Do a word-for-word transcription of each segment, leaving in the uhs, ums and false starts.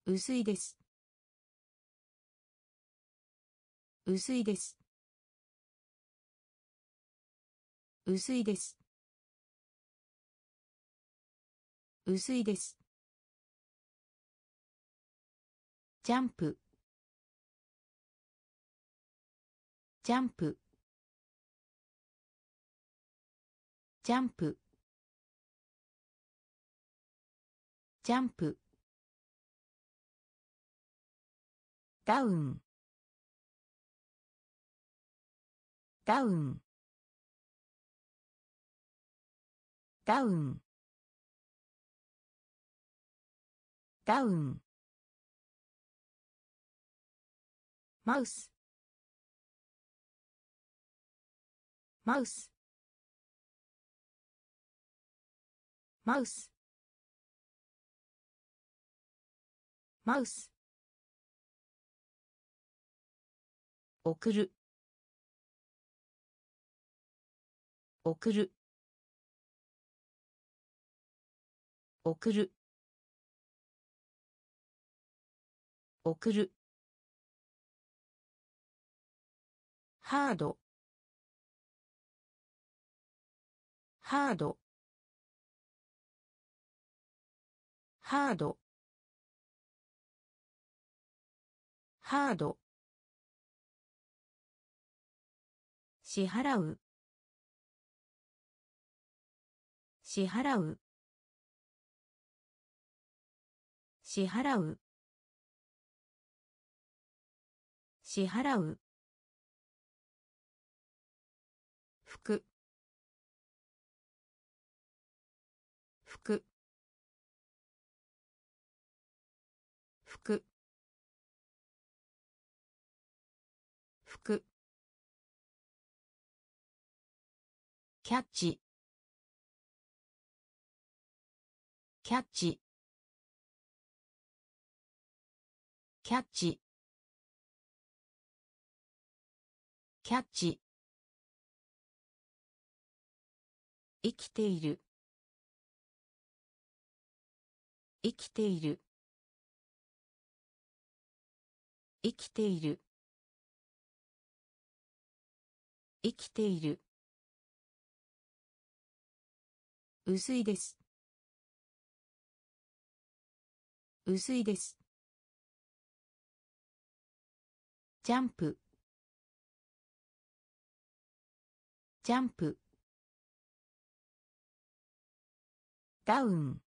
薄いです。薄いです。薄いです。薄いです。ジャンプジャンプジャンプジャンプダウンダウンダウンダウンマウスマウスマウスマウス送る送る送る送るハードハードハードハード支払う支払う支払う支払う服服服服キャッチキャッチキャッチキャッチ生きている生きている生きている生きている薄いです薄いですジャンプジャンプダウン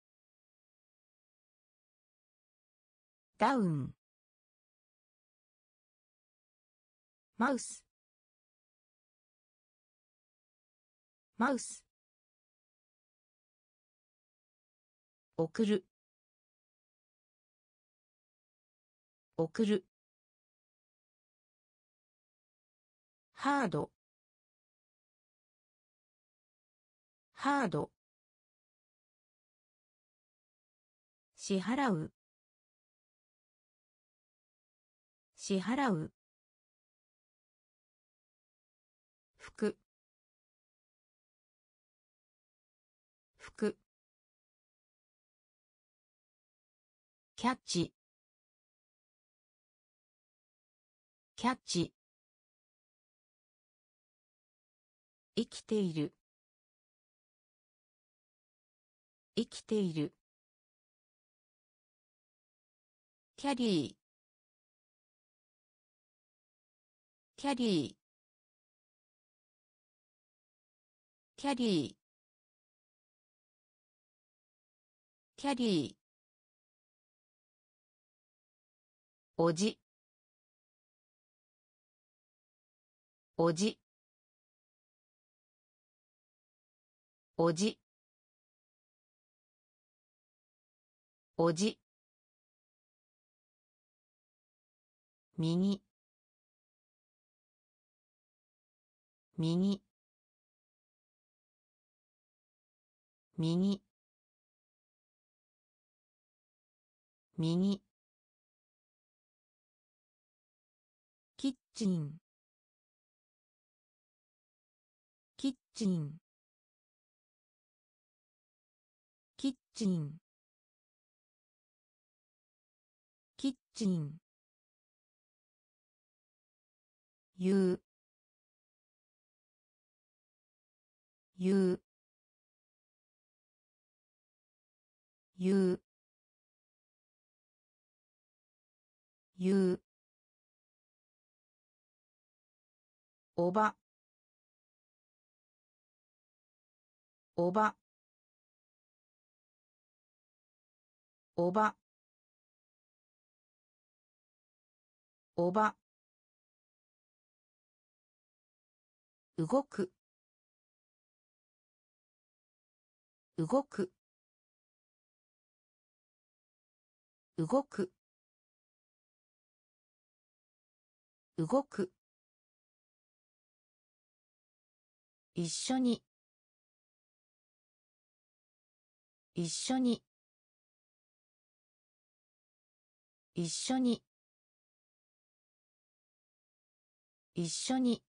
ダウンマウスマウス送る送るハードハード支払う支払う服服キャッチキャッチ生きている生きているキャリーキャリーキャリーキャリーおじおじおじおじ右右右右キッチンキッチンキッチンチン言う言う言う言うおばおばおばおば動く動く動く動く一緒に一緒に一緒に一緒に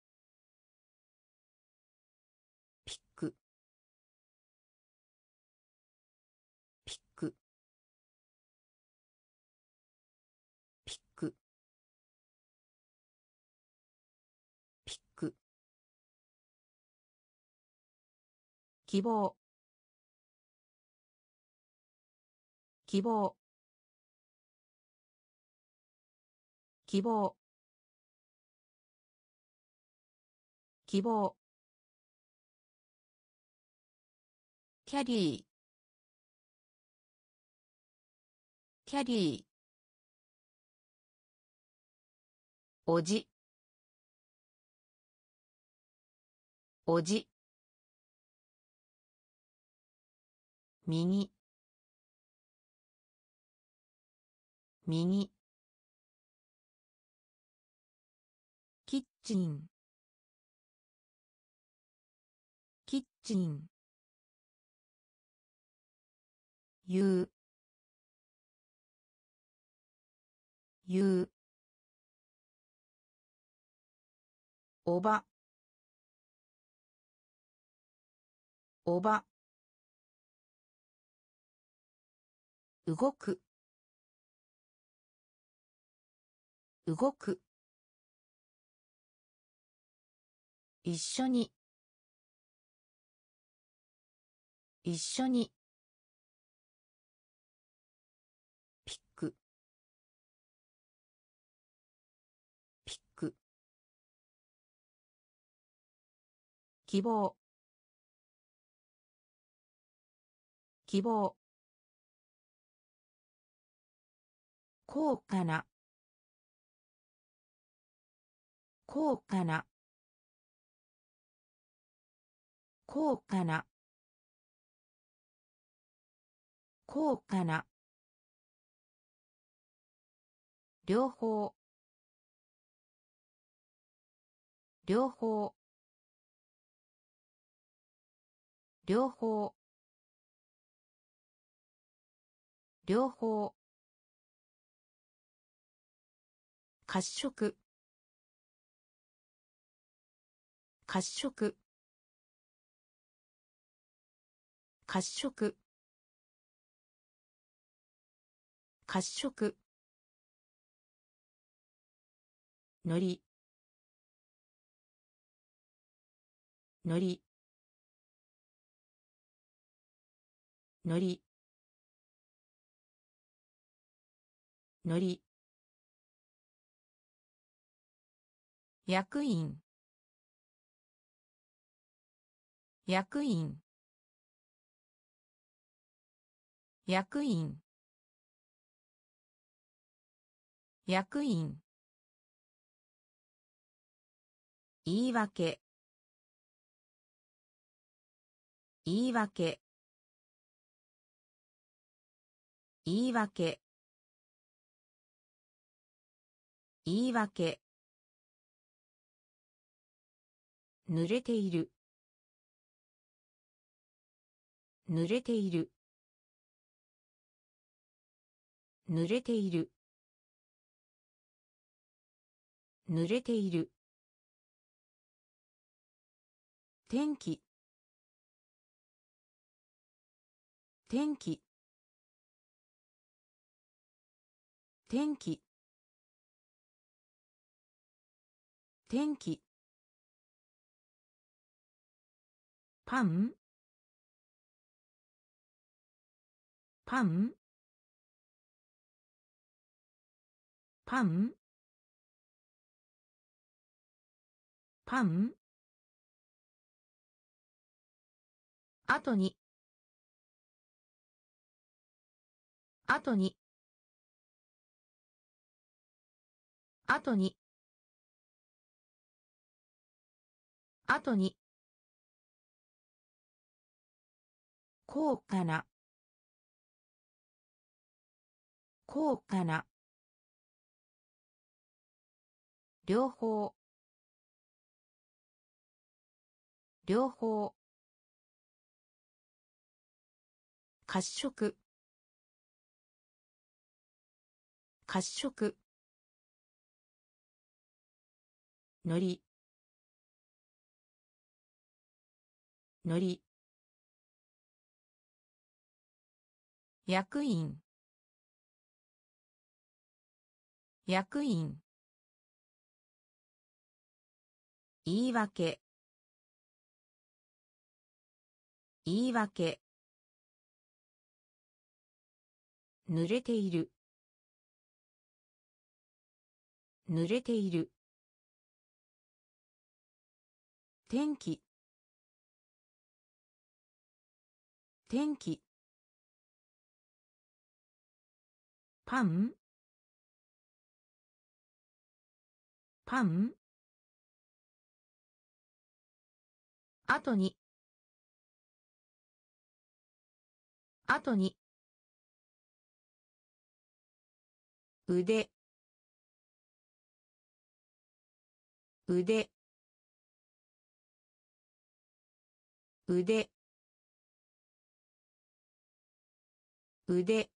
ピックピックピックピック希望希望希望希望キャリーキャリーおじおじ右右キッチンキッチン言う言うおばおば動く動く一緒に一緒にピックピック希望希望高価な高価な高価な高価な両方両方両方両方褐色褐色褐色褐色のりのりのりのり役員役員役員役員言い訳言い訳言い訳言い訳濡れている濡れている濡れている濡れている天気天気天気天気パンパンパンパン後に後に後に後に高価な高価な両方両方褐色褐色のりのり役員役員言い訳言い訳濡れている濡れている天気天気パンパン後に後に腕腕腕腕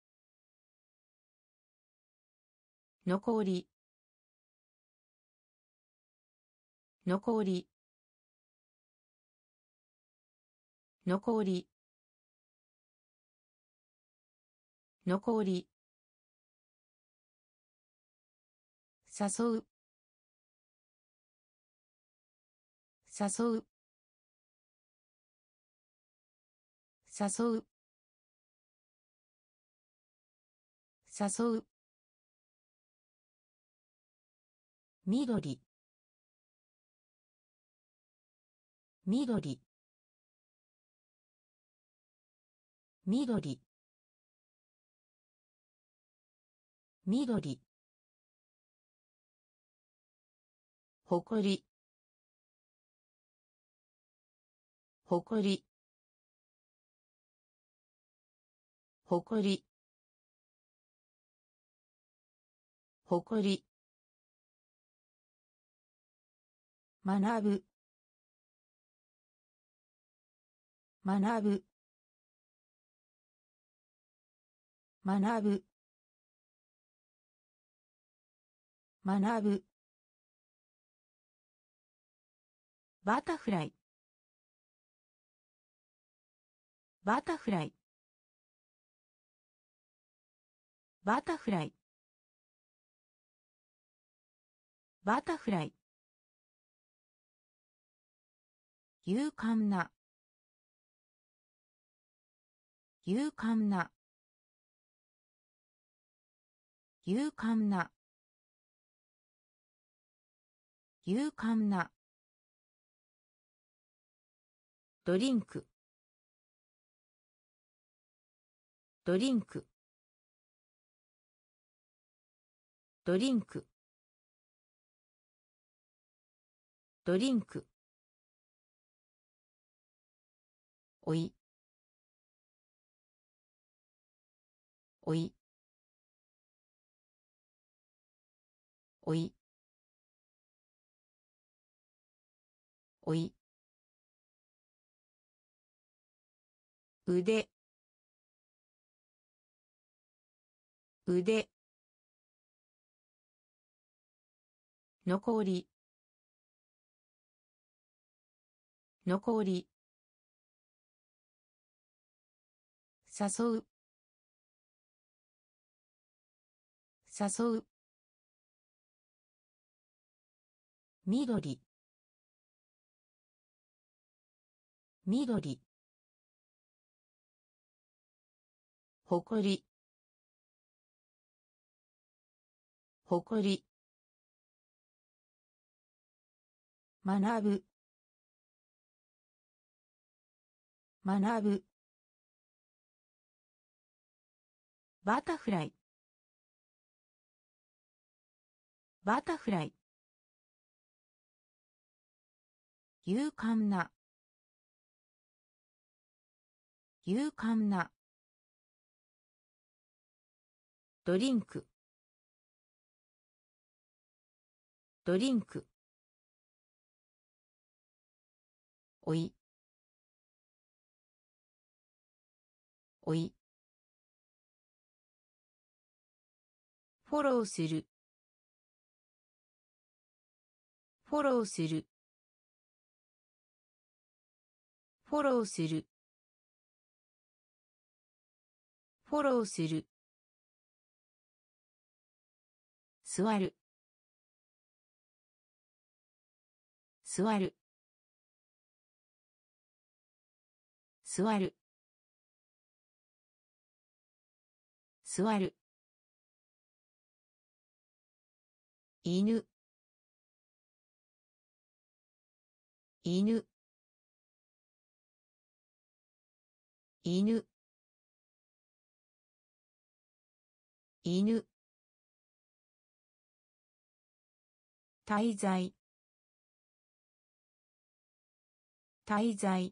残り残り残り残り誘う誘う誘う誘う緑緑緑緑ほこりほこりほこりほこり学ぶ学ぶ学ぶ学ぶバタフライバタフライバタフライバタフライ勇敢な勇敢な勇敢な勇敢なドリンクドリンクドリンクドリンクおいおいおいおい腕腕残り残り誘う誘う、緑、緑、誇り、誇り、学ぶ、学ぶ、バタフライ、バタフライ、勇敢な、勇敢な、ドリンク、ドリンク、おい、おい、フォローする、フォローする、フォローする、フォローする、座る、座る、座る、座る、犬、犬、犬、犬、滞在、滞在、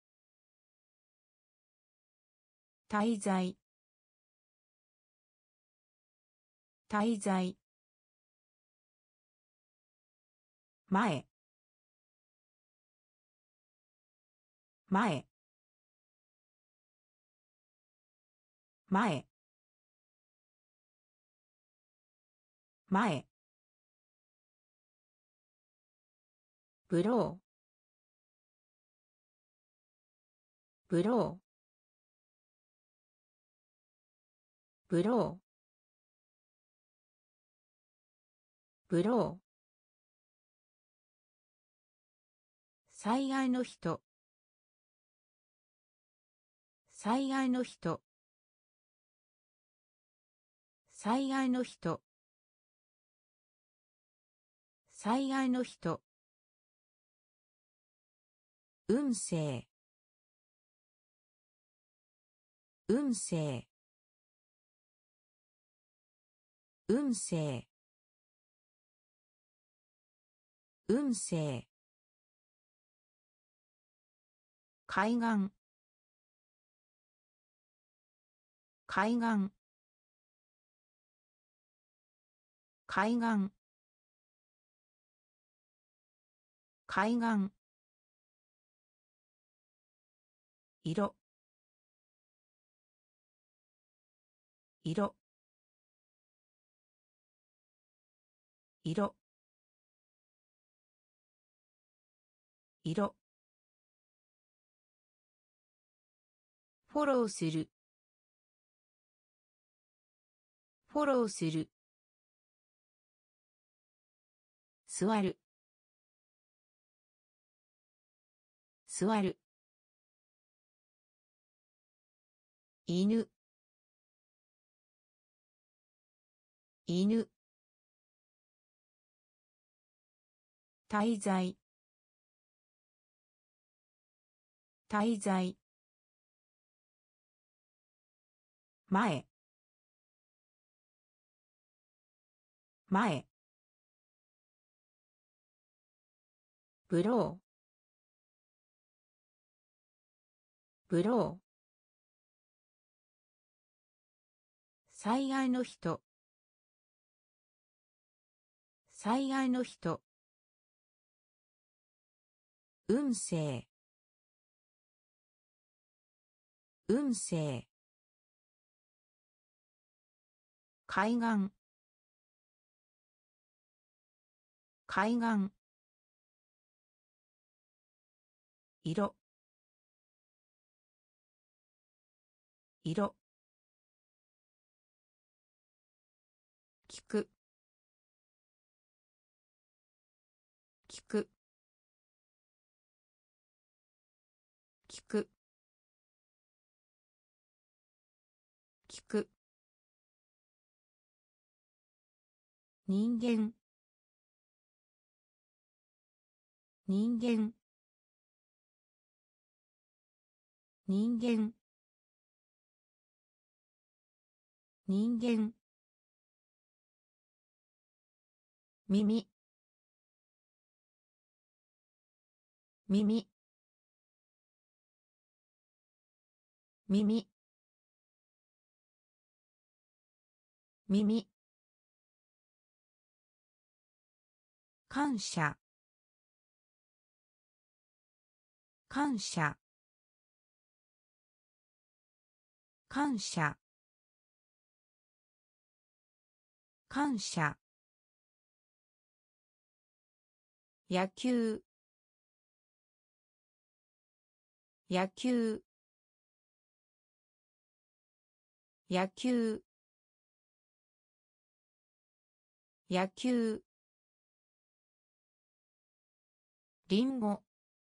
滞在、滞在、前、前、前、前、ブロー、ブロー、ブロー、ブロー、災害の人、災害の人、災害の人、災害の人、運勢、運勢、運勢、運勢、海岸、海岸、海岸、海岸、色、色、色、色、フォローする、フォローする、座る、座る、犬、犬、滞在、滞在、前、前、ブロー、ブロー、災害の人、災害の人、運勢、運勢、海岸、海岸、色、色、 聞く聞く聞く聞く人間人間人間人間耳耳耳耳感謝感謝感謝感謝野球野球野球野球りんご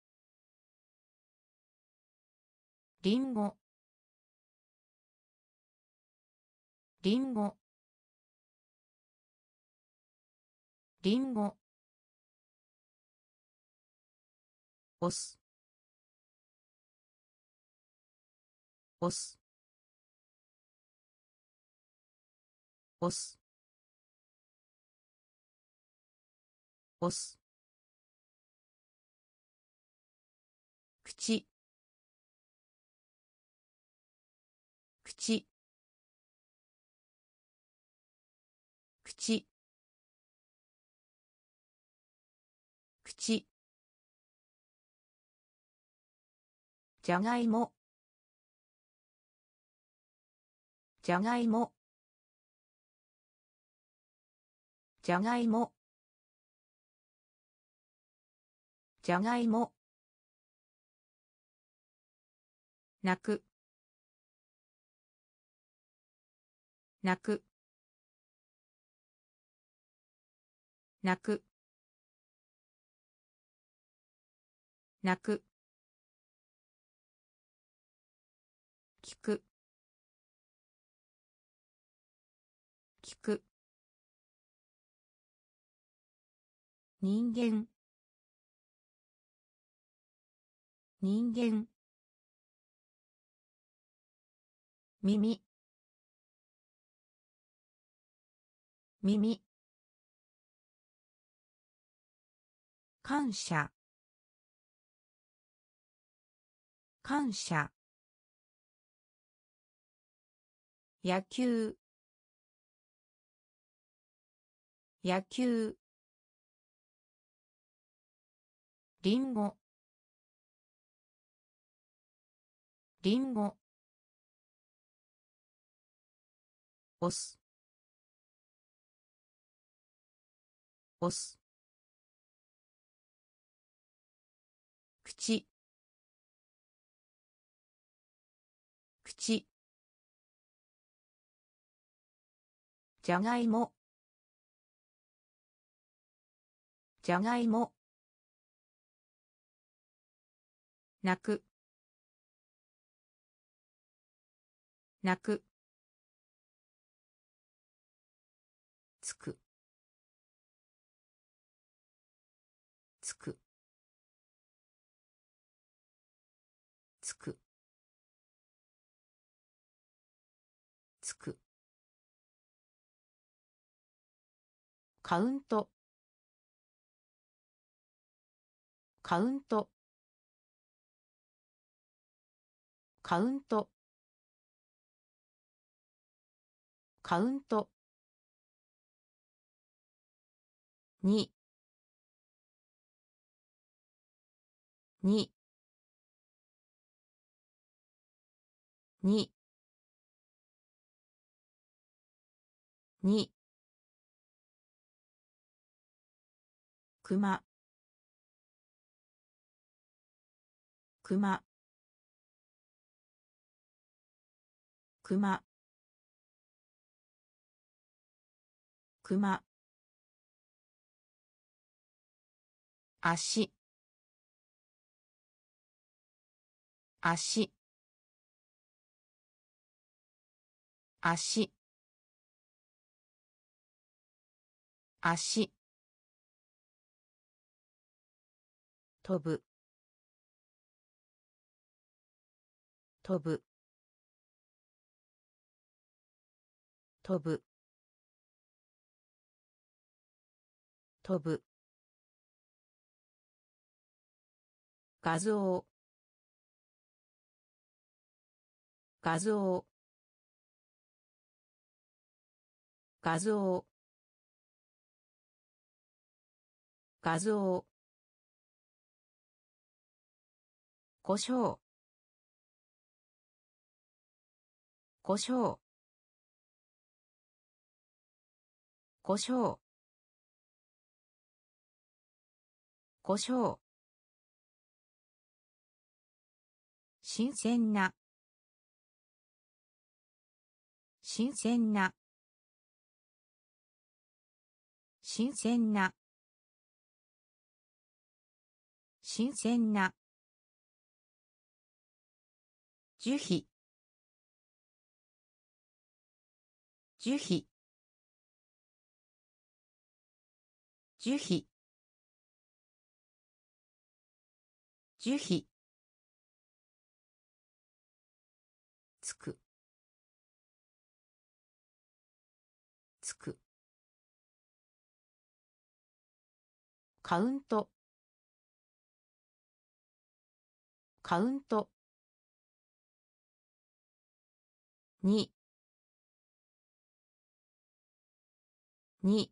りんごりんごりんご押す押す押す押す口口口口じゃがいもじゃがいもじゃがいもじゃがいも泣く泣く泣く泣く聞く聞く人間人間耳耳感謝感謝野球野球りんごりんご押す押す口口じゃがいもじゃがいも泣く泣くつくつくつくつくカウントカウントカウントカウントににににくまくまくま熊、足、足、足、足、飛ぶ、飛ぶ、飛ぶ、飛ぶ、画像、画像、画像、画像、故障、故障、故障、故障、新鮮な、新鮮な、新鮮な、新鮮な、樹皮、樹皮、樹皮、樹皮、つく、つく、カウント、カウント、に、に、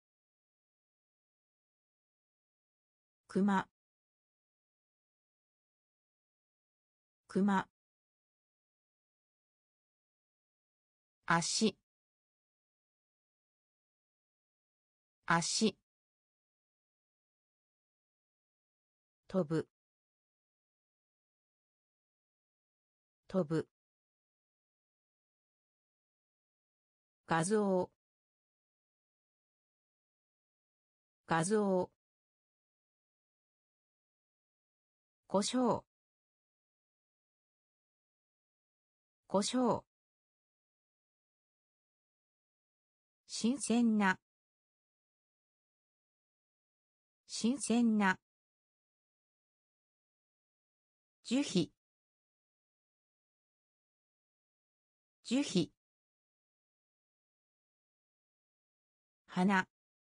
熊、熊、足、足、飛ぶ、飛ぶ、画像、画像、故障、故障、新鮮な、新鮮な、樹皮、樹皮、花、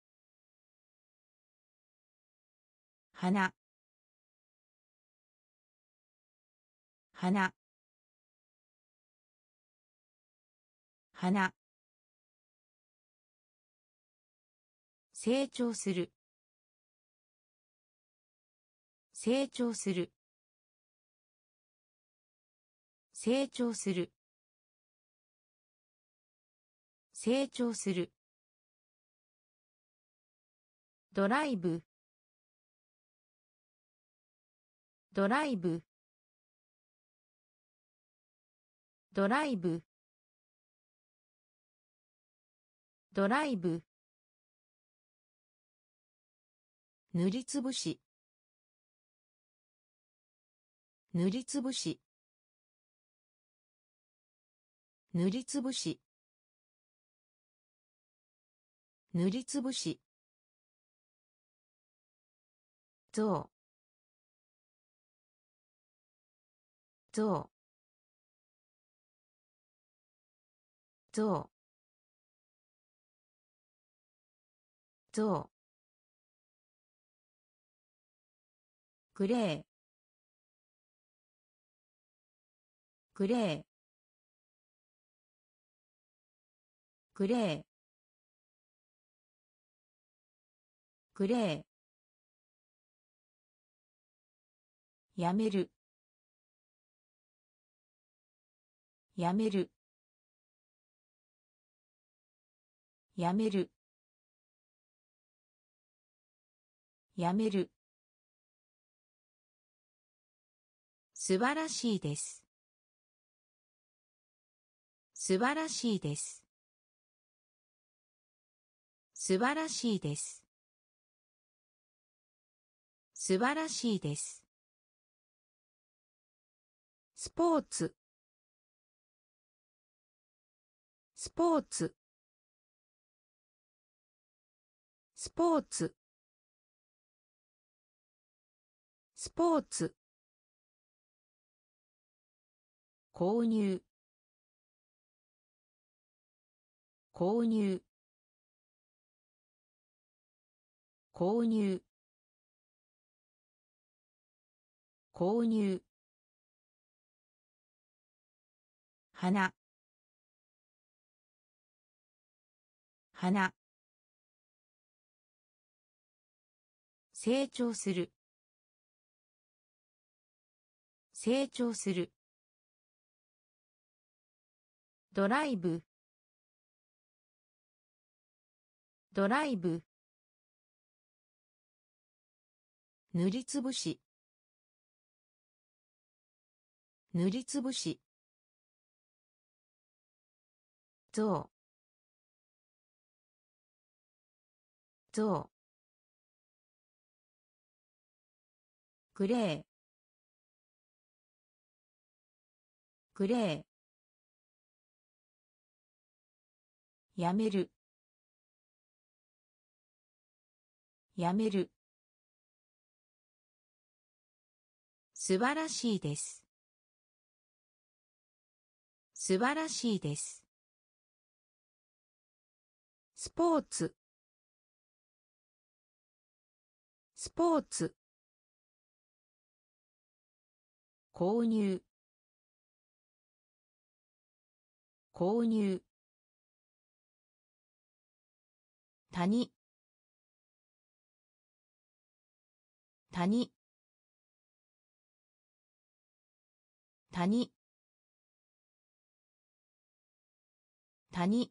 花、花、花、成長する、成長する、成長する、成長する、ドライブ、ドライブ、ドライブ、ドライブ、塗りつぶし、塗りつぶし、塗りつぶし、塗りつぶし、ぞう、ぞう、ぞう、ぞう、グレー、グレー、グレー、グレー、やめる、やめる、やめる、やめる、素晴らしいです、素晴らしいです、 素晴らしいです。素晴らしいです。スポーツ、スポーツ、スポーツ、スポーツ、購入、購入、購入、購入、花、花、成長する、成長する、ドライブ、ドライブ、塗りつぶし、塗りつぶし、象、象、グレー、グレー、やめる、やめる、素晴らしいです。素晴らしいです。スポーツ、スポーツ、購入、購入、谷、谷、谷、谷、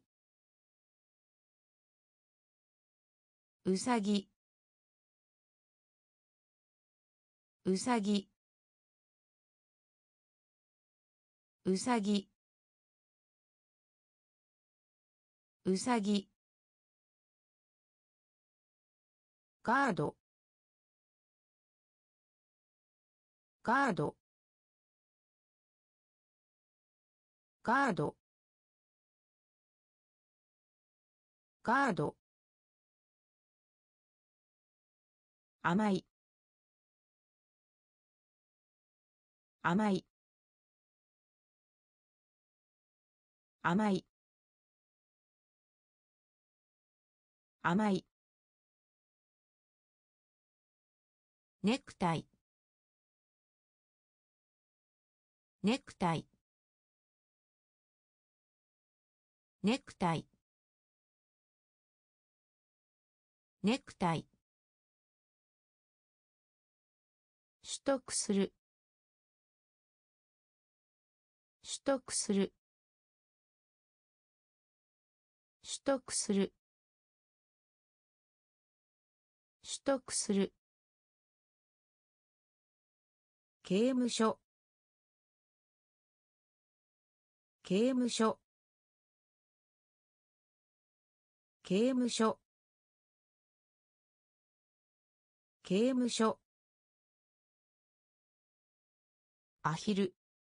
うさぎ、うさぎ、うさぎ、うさぎ、ガード、ガード、ガード、ガード、甘い、甘い、甘い、甘い、ネクタイ、ネクタイ、ネクタイ、ネクタイ、取得する、取得する、取得する、取得する、刑務所、刑務所、刑務所、刑務所、アヒル、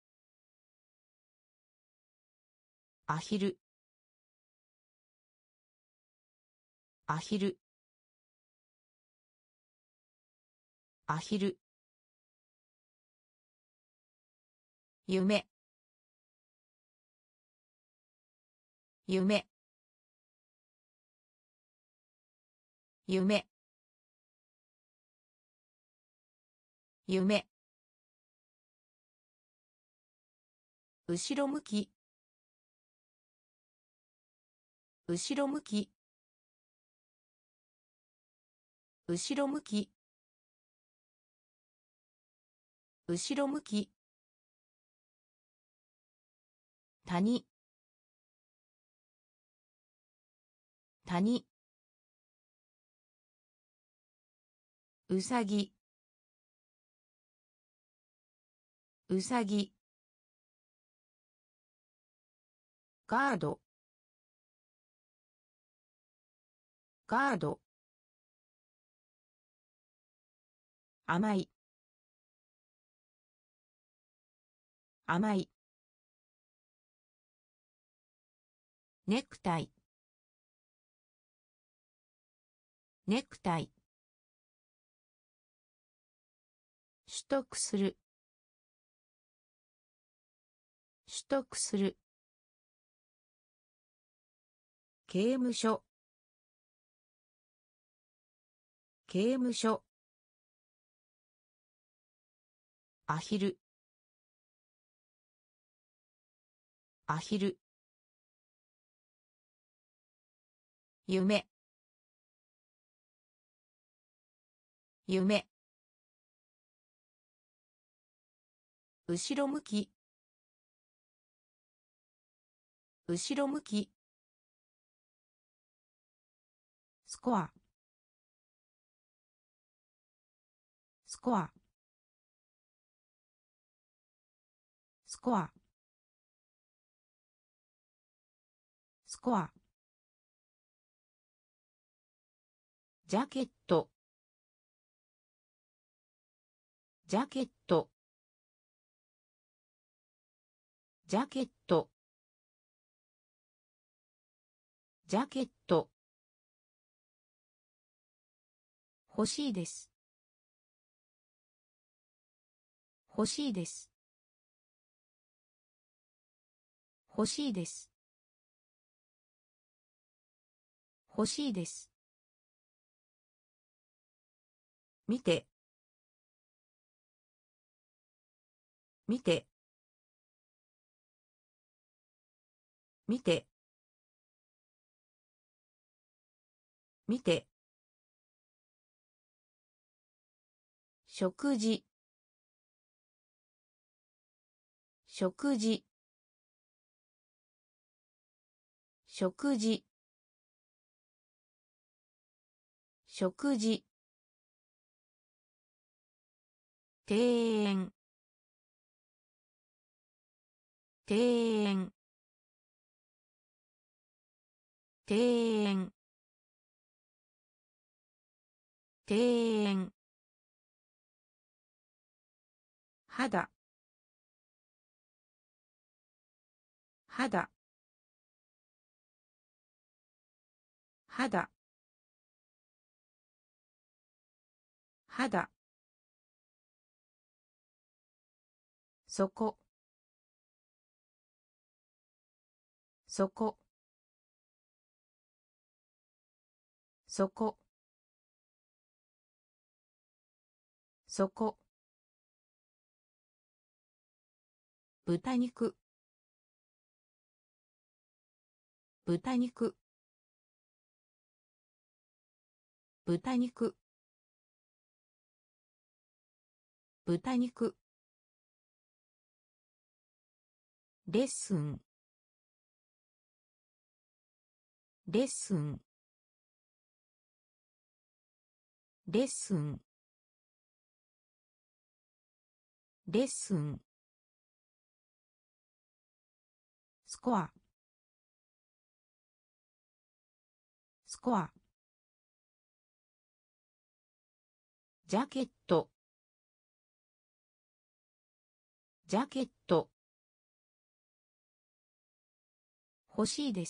アヒル、アヒル、アヒル、夢、夢、夢、夢、後ろ向き、後ろ向き、後ろ向き、後ろ向き、谷、谷、うさぎ、うさぎ、ガード、 ガード、甘い、甘い、ネクタイ、ネクタイ、取得する、取得する、刑務所、刑務所、アヒル、アヒル、夢、夢、後ろ向き、後ろ向き、スコア、スコア、スコア、スコア、ジャケット、ジャケット、ジャケット、ジャケット、欲しいです、欲しいです、欲しいです、欲しいです、見て、見て、見て、見て、食事、食事、食事、食事、庭園、庭園、庭園、庭園、肌、肌、肌、肌、そこ、そこ、そこ、そこ、豚肉、豚肉、豚肉、豚肉、レッスン、レッスン、レッスン、レッスン、スコア、スコア、ジャケット、ジャケット、欲しいです、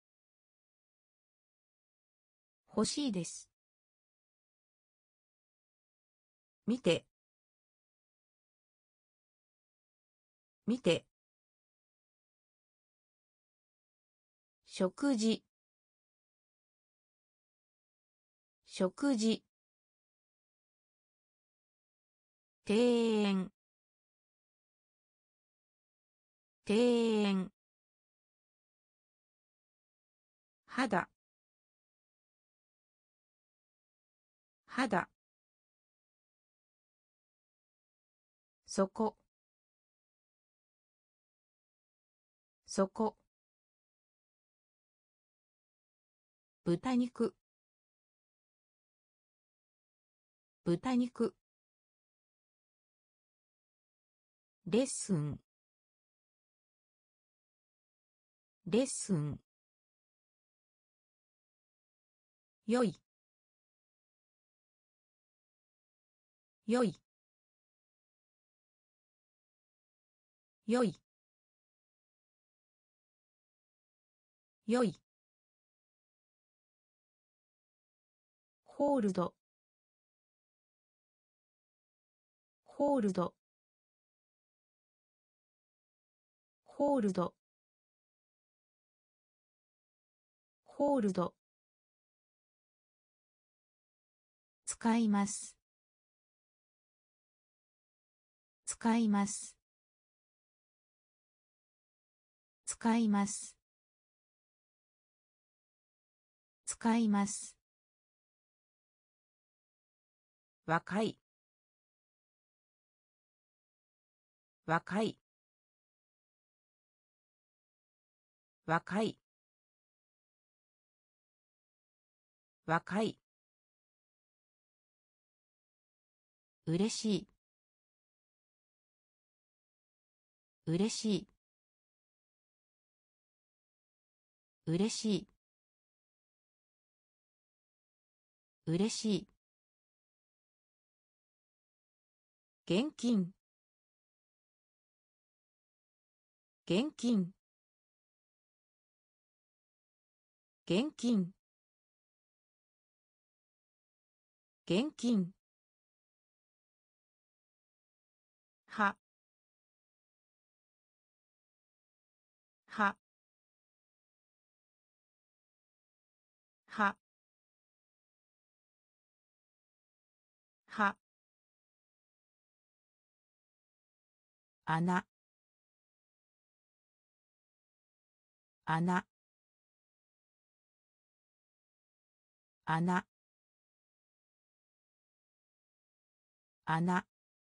欲しいです、見て、見て、食事、食事、庭園、庭園、肌、肌、そこ、そこ、豚肉、豚肉、レッスン、レッスン、 よいよいよいよいホールドホールドホールドホールド使います使います使います使います若い若い若い若いうれしい、うれしい、うれしい、うれしい。現金、現金、現金、現金。は、は、は、は。穴、穴、穴、穴。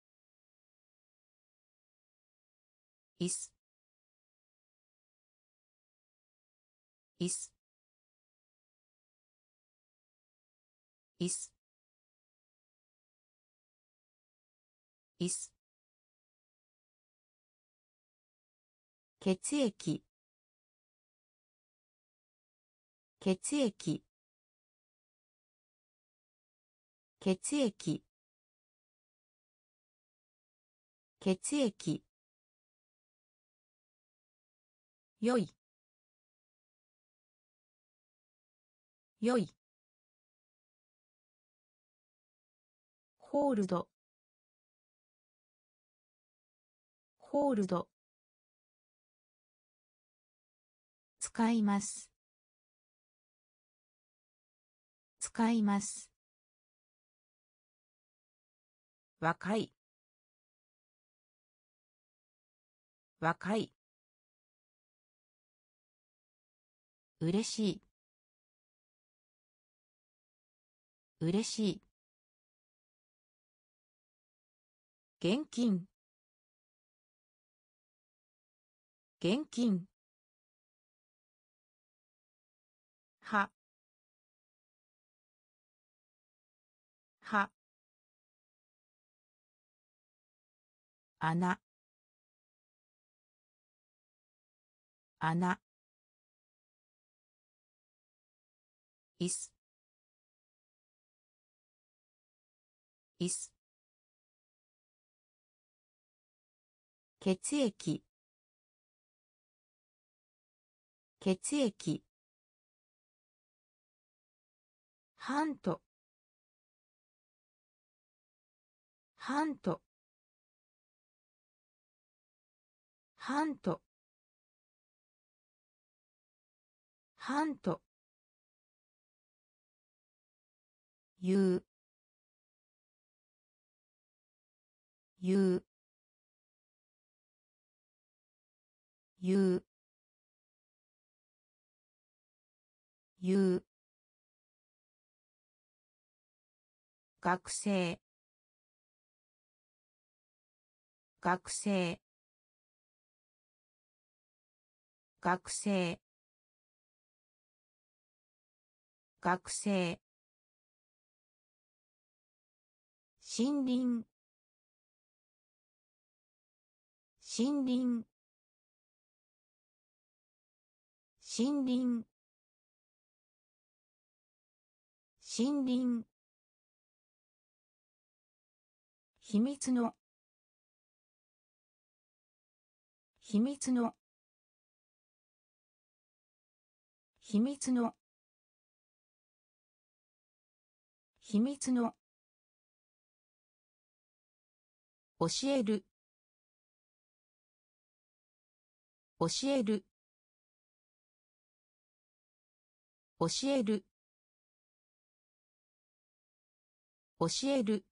いす、いす、いす、いす。血液、血液、血液、血液。よいよいホールドホールド使います使います若い若いうれしい、うれしい。現金、現金。は、は。穴、穴。いす、いす。血液、血液。ハント、ハント、ハント、ハント。言う、言う、言う、言う。学生、学生、学生、学生。森林、森林、森林、 森林、秘密の、秘密の、秘密の、秘密の、教える、教える、教える、教える、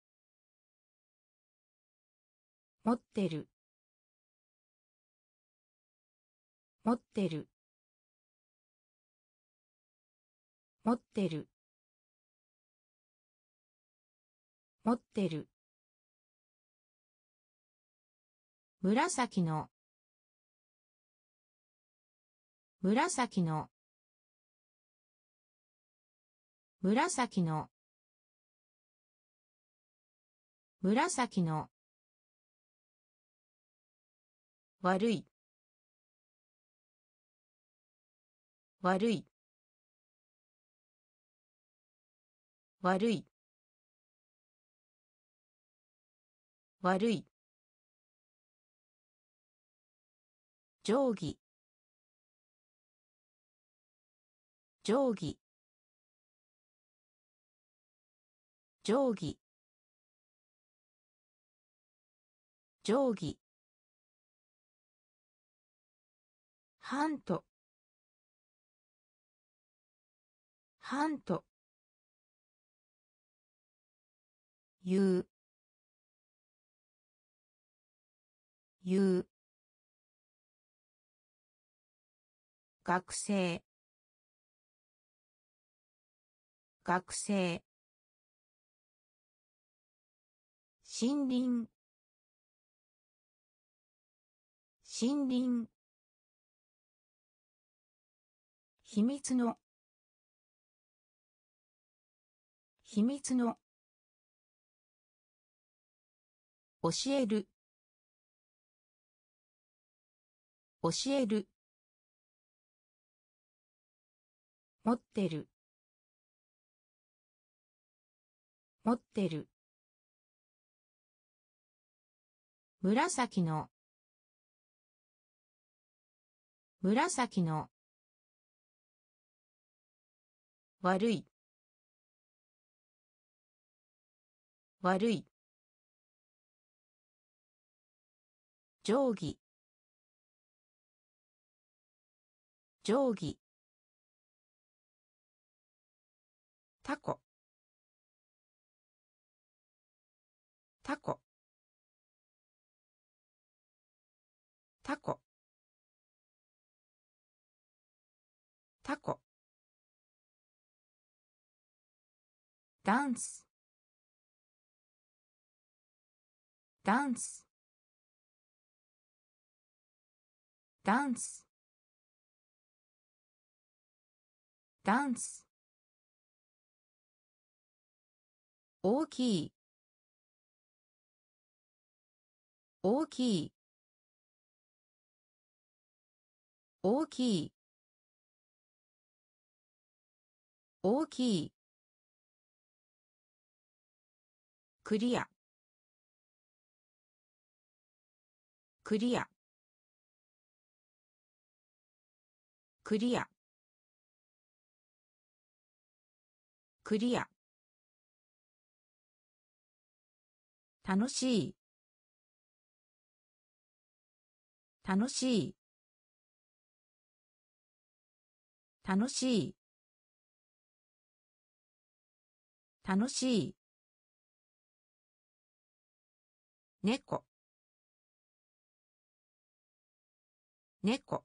持ってる、持ってる、持ってる、持ってる、紫の、紫の、紫の、紫の、悪い、悪い、悪い、悪い、定規、定規、定規、定規、ハント、ハント、言う、言う、学生、学生、森林、森林、秘密の、秘密の、教える、教える、持ってる、持ってる、紫の、紫の、悪い、悪い、定規、定規、タコ、タコ、タコ、タコ、ダンス、ダンス、ダンス、ダンス、大きい、大きい、大きい、大きい、クリア、クリア、クリア、クリア、楽しい、楽しい、楽しい、楽しい、猫、猫、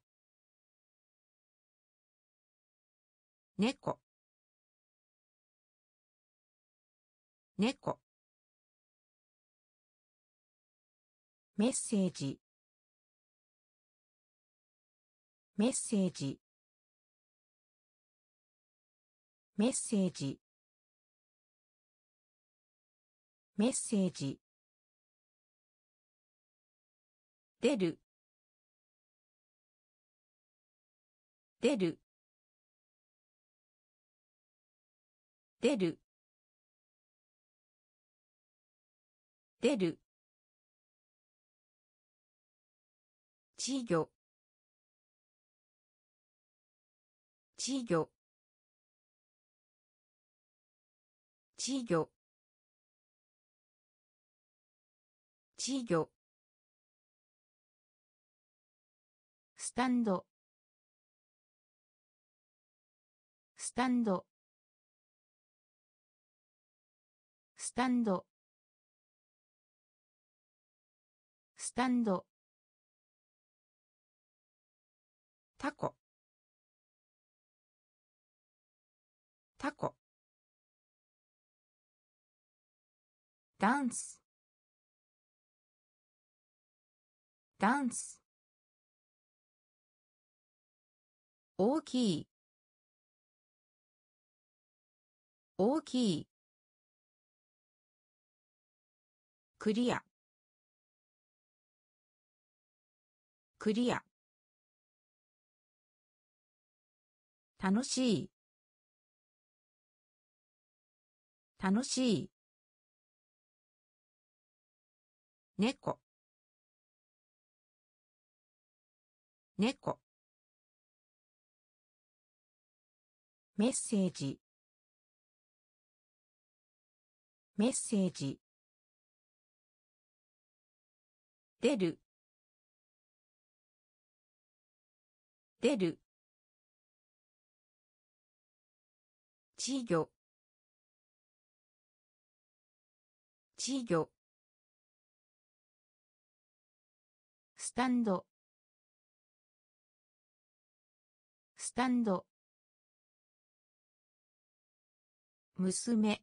猫、猫、メッセージ、メッセージ、メッセージ、メッセージ、出る、出る、 出る出る稚魚稚魚稚魚稚魚スタンドスタンドスタンドスタンドタコタコダンスダンス大きい大きいクリアクリア楽しい楽しい猫猫メッセージメッセージ出る出る稚魚稚魚スタンドスタンド娘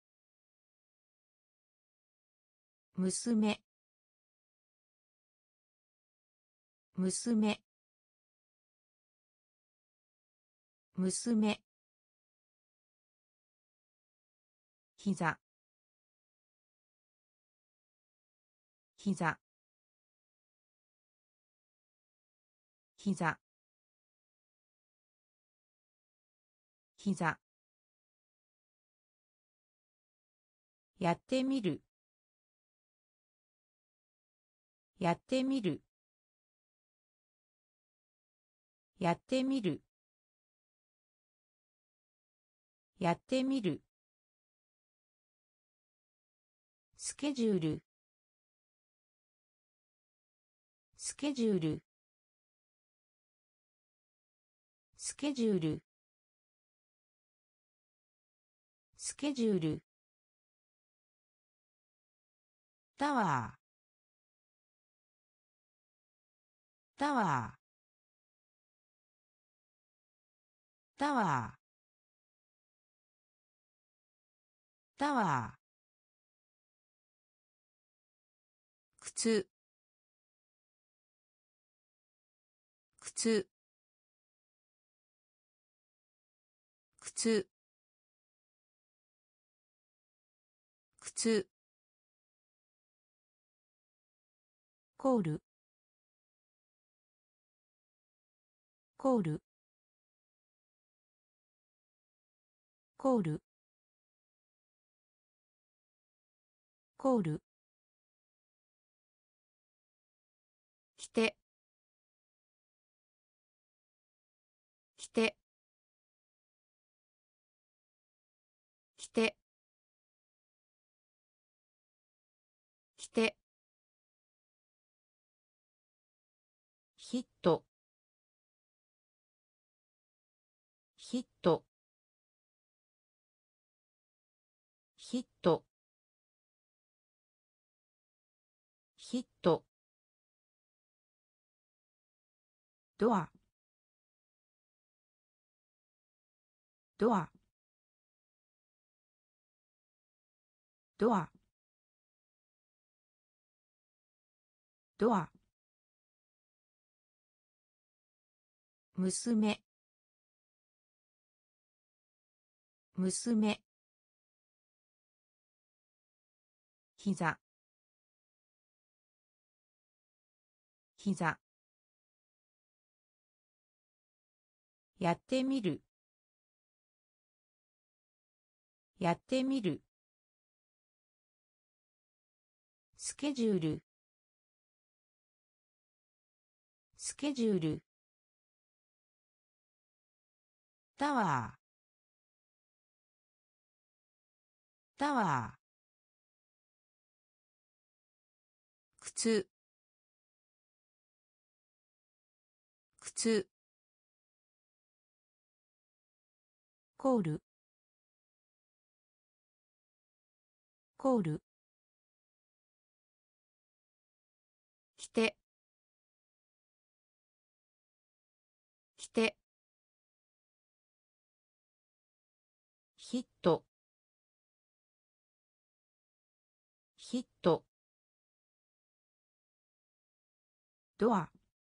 娘娘娘膝膝膝膝やってみるやってみるやってみるやってみるスケジュールスケジュールスケジュールスケジュールタワータワータワータワー靴靴靴靴コールコールコールコール来て来て来て来てヒットヒットヒットヒットドアドアドアドア娘娘膝膝やってみるやってみる。スケジュール。スケジュール。タワー。タワー。靴。靴。コール。コール。着て。着て。ヒット。ヒット。ドア。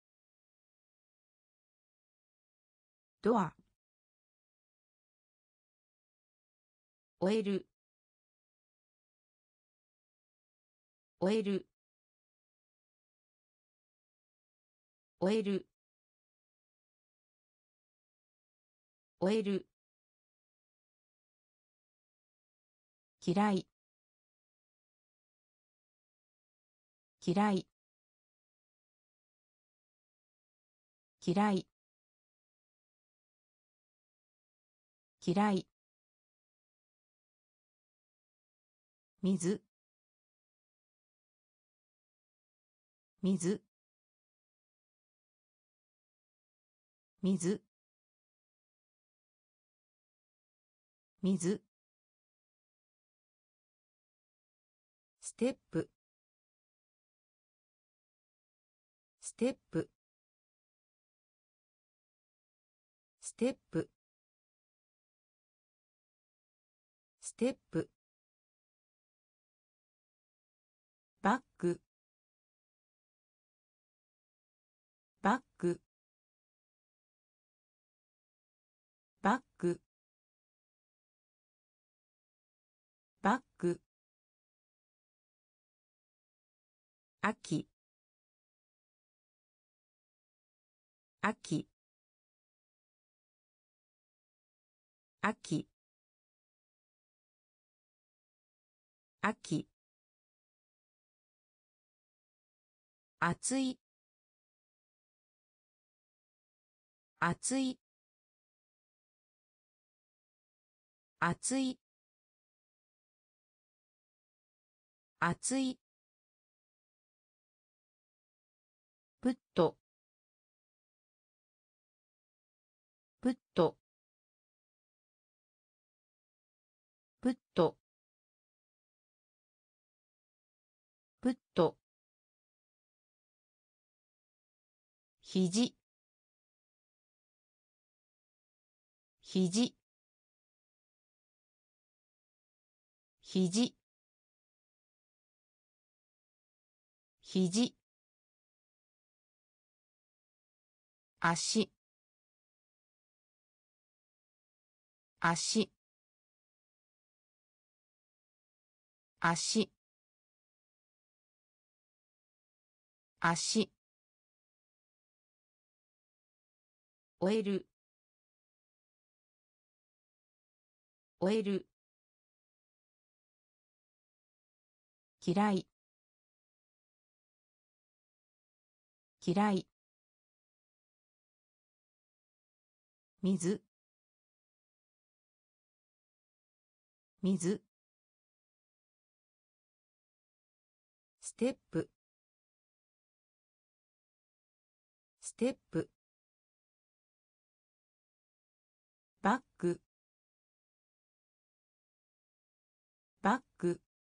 ドア。終える。終える。終える。終える。嫌い。嫌い。嫌い。嫌い。水。水。水。水。ステップ。ステップ。ステップ。ステップ。バッグ。バッグ。バッグ。バッグ。秋。秋。秋。秋。暑い。暑い。暑い。暑い。プット。プット。プット。プット。肘。肘。肘。肘。足。足。足。足。終える。終える。嫌い。嫌い。水。水。ステップ。ステップ。バッグ。バッグ。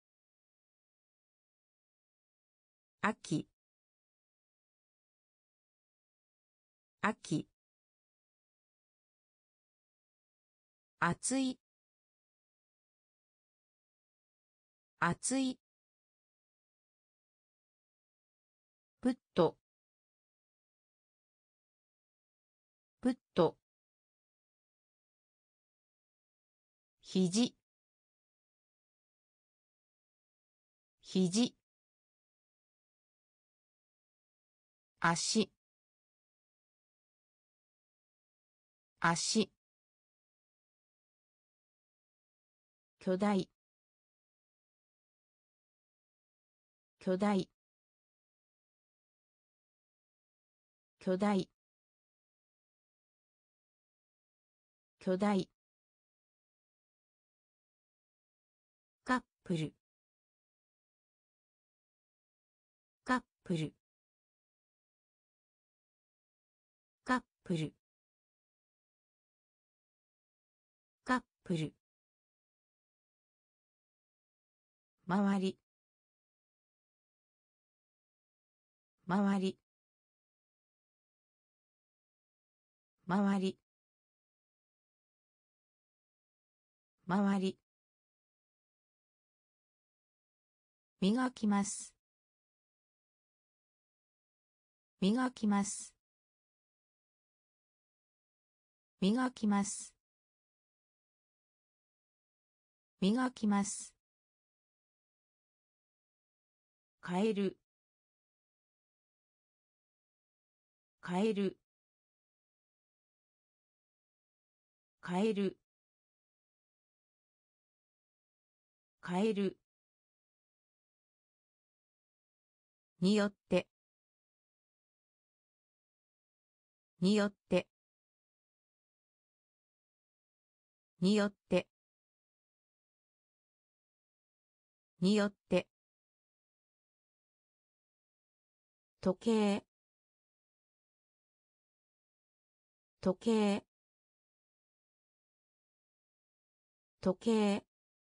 秋。秋。暑い。暑い。プット。プット。肘。肘。足。足。 巨大巨大巨大巨大カップルカップルカップルカップル周り周り周り周り磨きます磨きます磨きます磨きます変える変える変える変えるによってによってによってによって時計時計時計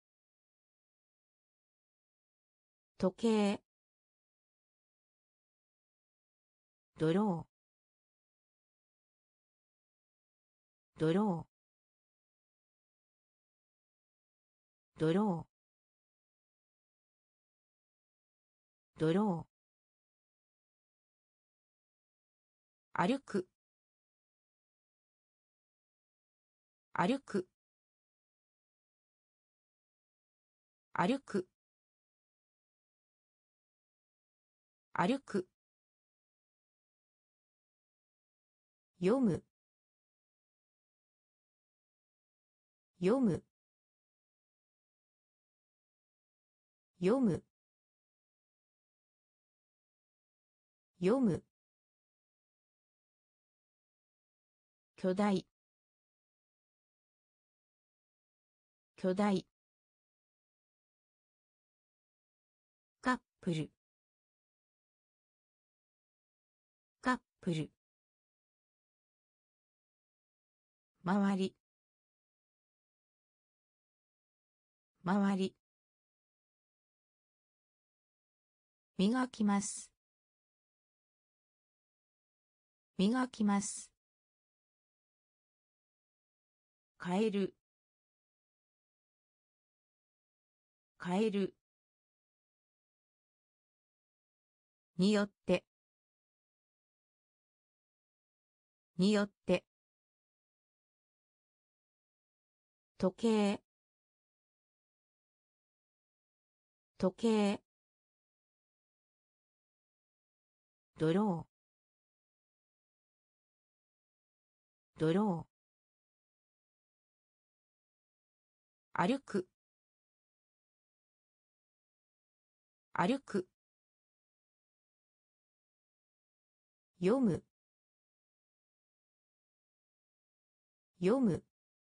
時計ドロードロードロードロー歩く歩く歩く歩く読む読む読む読む巨大巨大カップルカップル周り周り磨きます磨きます変える変えるによってによって時計時計ドロードロー歩く歩く読む読む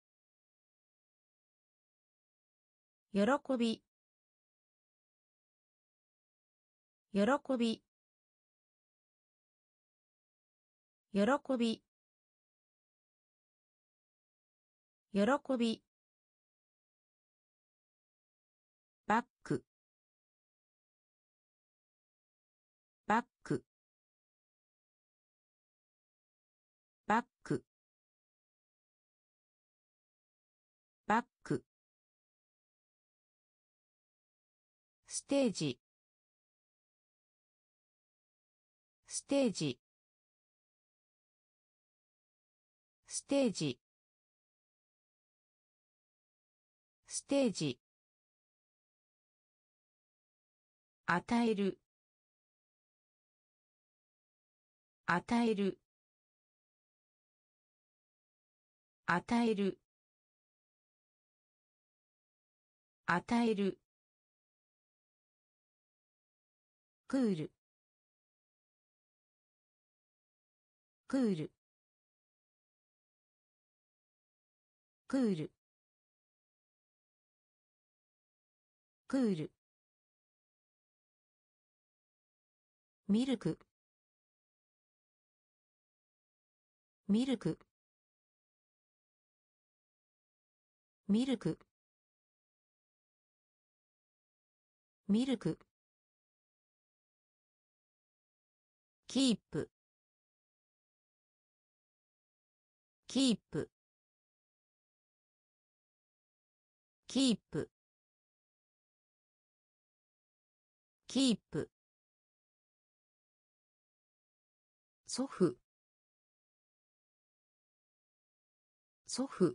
喜び喜び喜び喜びバックバックバックバックステージステージステージステージ与える与える与える与えるクールクールクールクールミルクミルクミルクミルクキープキープキープキープ祖父祖父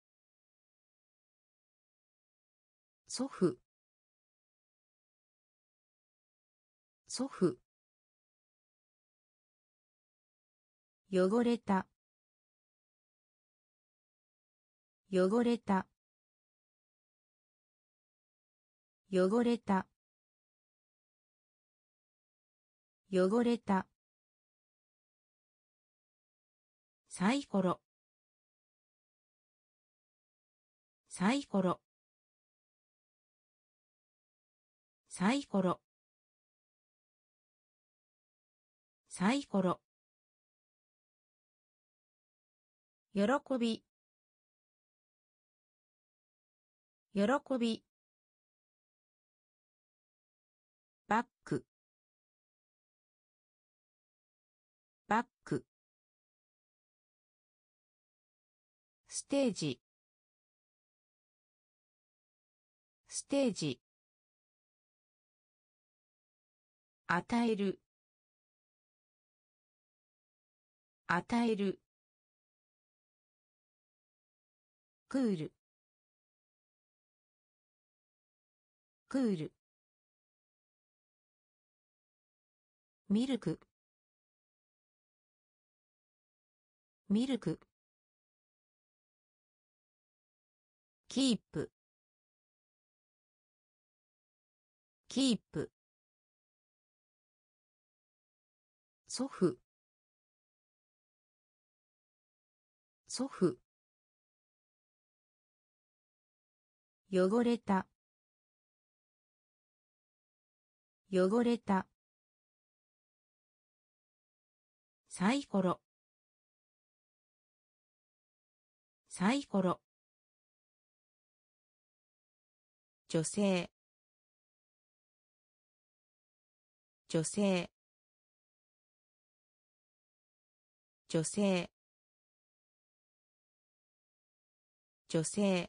祖父祖父汚れた汚れた汚れた汚れたサイコロサイコロサイコロサイコロ喜び喜びバックバックステージステージ与える与えるクールクールミルクミルクキープキープ祖父祖父汚れた汚れたサイコロサイコロ女性女性女性女性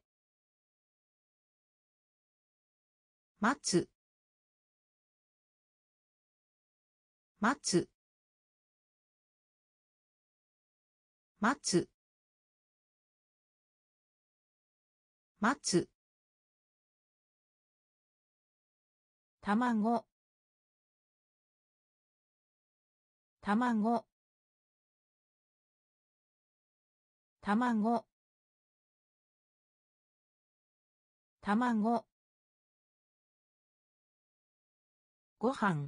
待つ待つ待つ待つ卵卵卵卵ご飯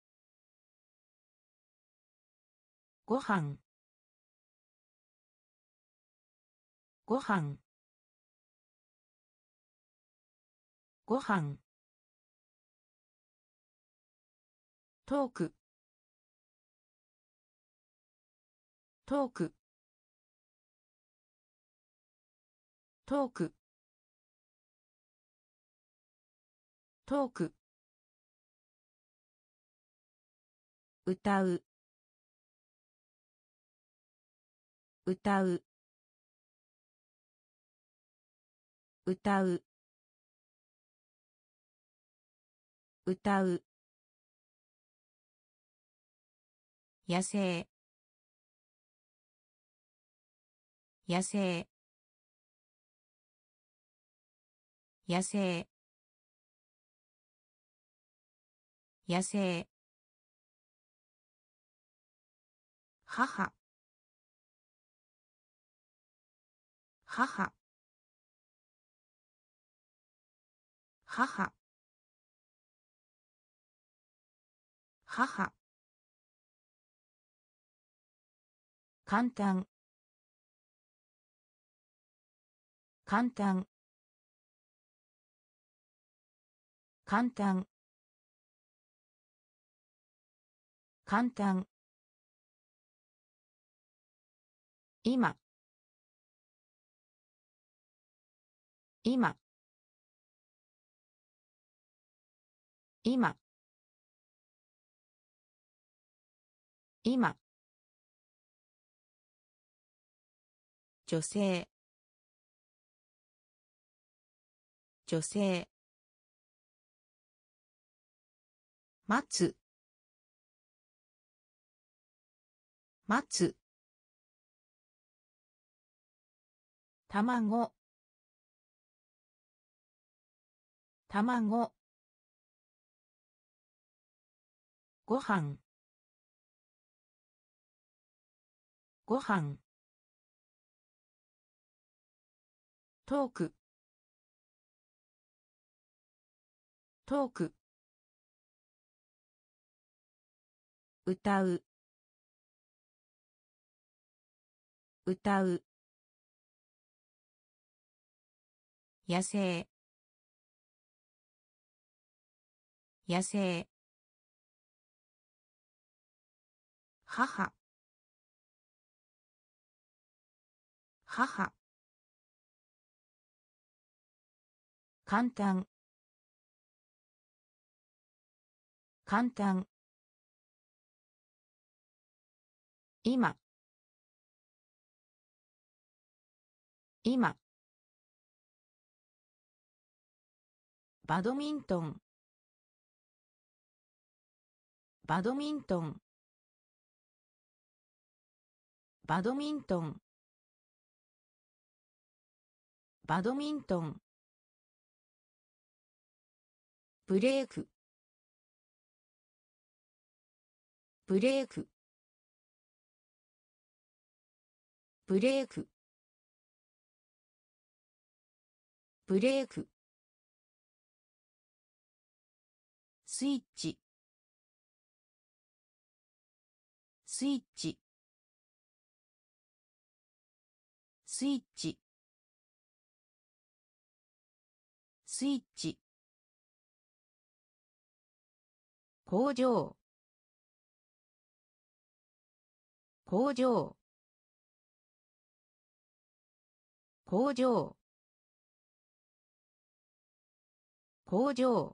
ご飯ご飯ご飯トークトークトークトーク歌う歌う歌う歌う野生野生野生野生母母母母簡単簡単簡単簡単今今今今女性女性待つ待つ卵卵ご飯ご飯トークトーク歌う歌う野生野生母母簡単簡単今今バドミントンバドミントンバドミントンバドミントンブレークブレークブレークブレークスイッチスイッチスイッチスイッチ工場工場工場工場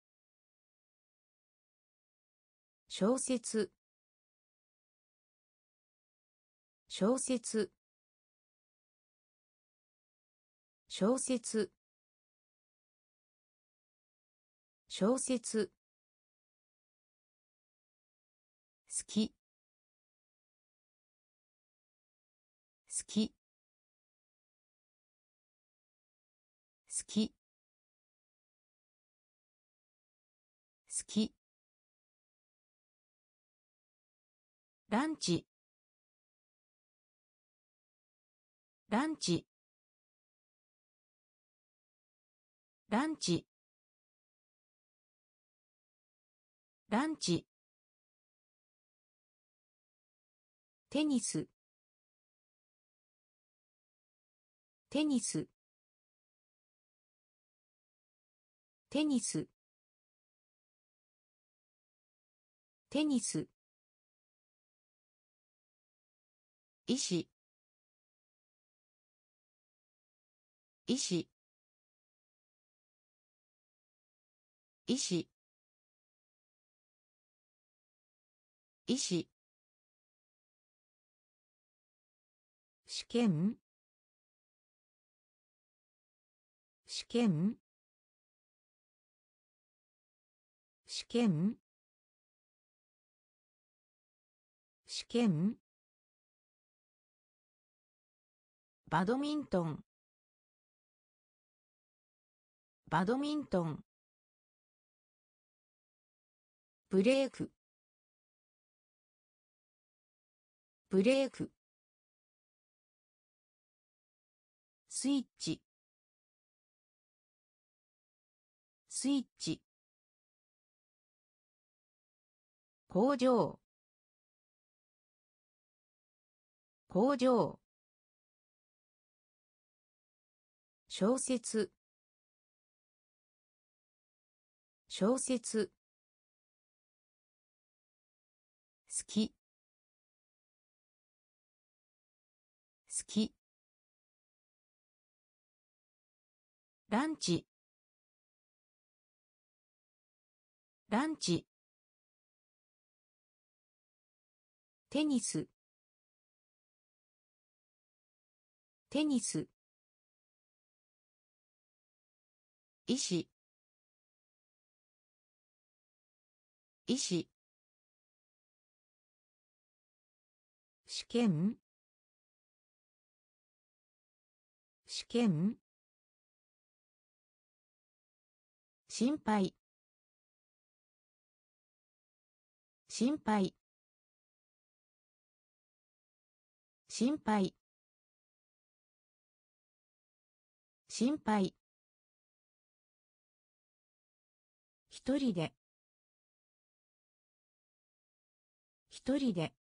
小説小説小説小説好き好き好き好きランチランチランチランチテニステニステニステニス医師医師医師医師試験試験試験試験バドミントンバドミントンブレークブレークスイッチスイッチ、工場、工場、小説、小説、好き、好き、ランチ、ランチ、テニス、テニス、医師、医師、試験、試験、心配、心配、心配、心配、一人で、一人で、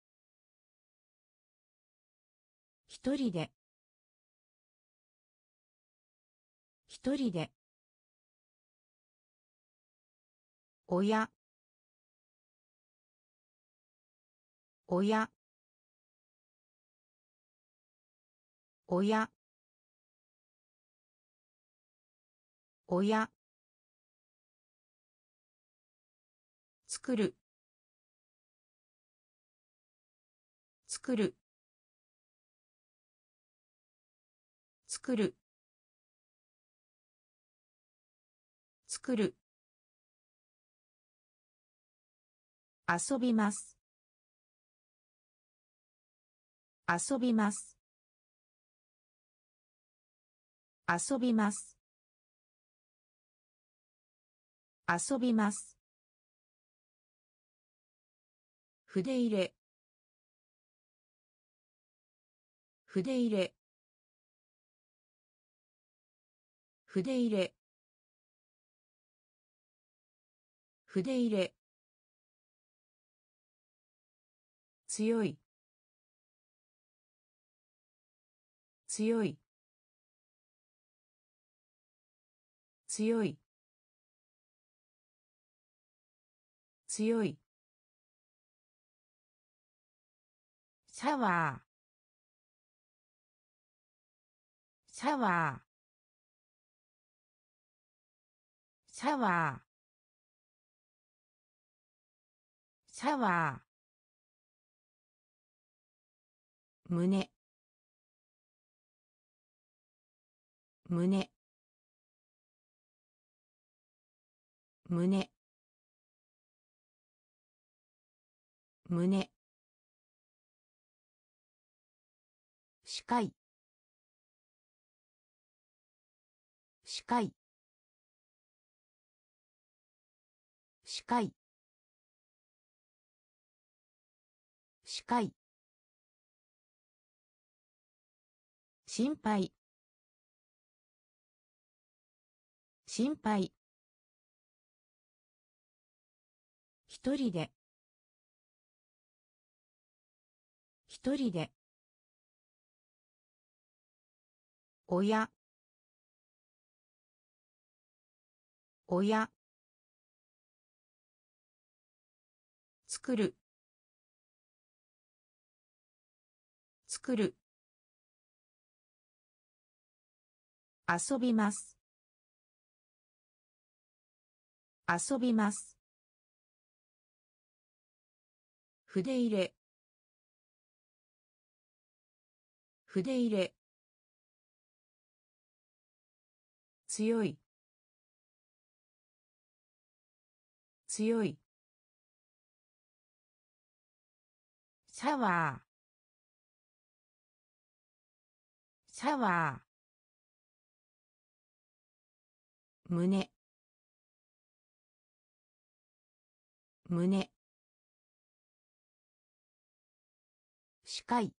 一人で、一人で、親、親、親、親、作る、作る、作る、作る、遊びます、遊びます、遊びます、遊びます、筆入れ、筆入れ、筆入れ、筆入れ、強い、強い、強い、強い、シャワー、シャワー、シャワー、シャワー、胸、胸、胸、胸、視界、視界、視界、視界、心配、心配、一人で、一人で、親、親、作る、作る、遊びます、遊びます、筆入れ、筆入れ、強い、強い、シャワー、シャワー、胸、胸、視界、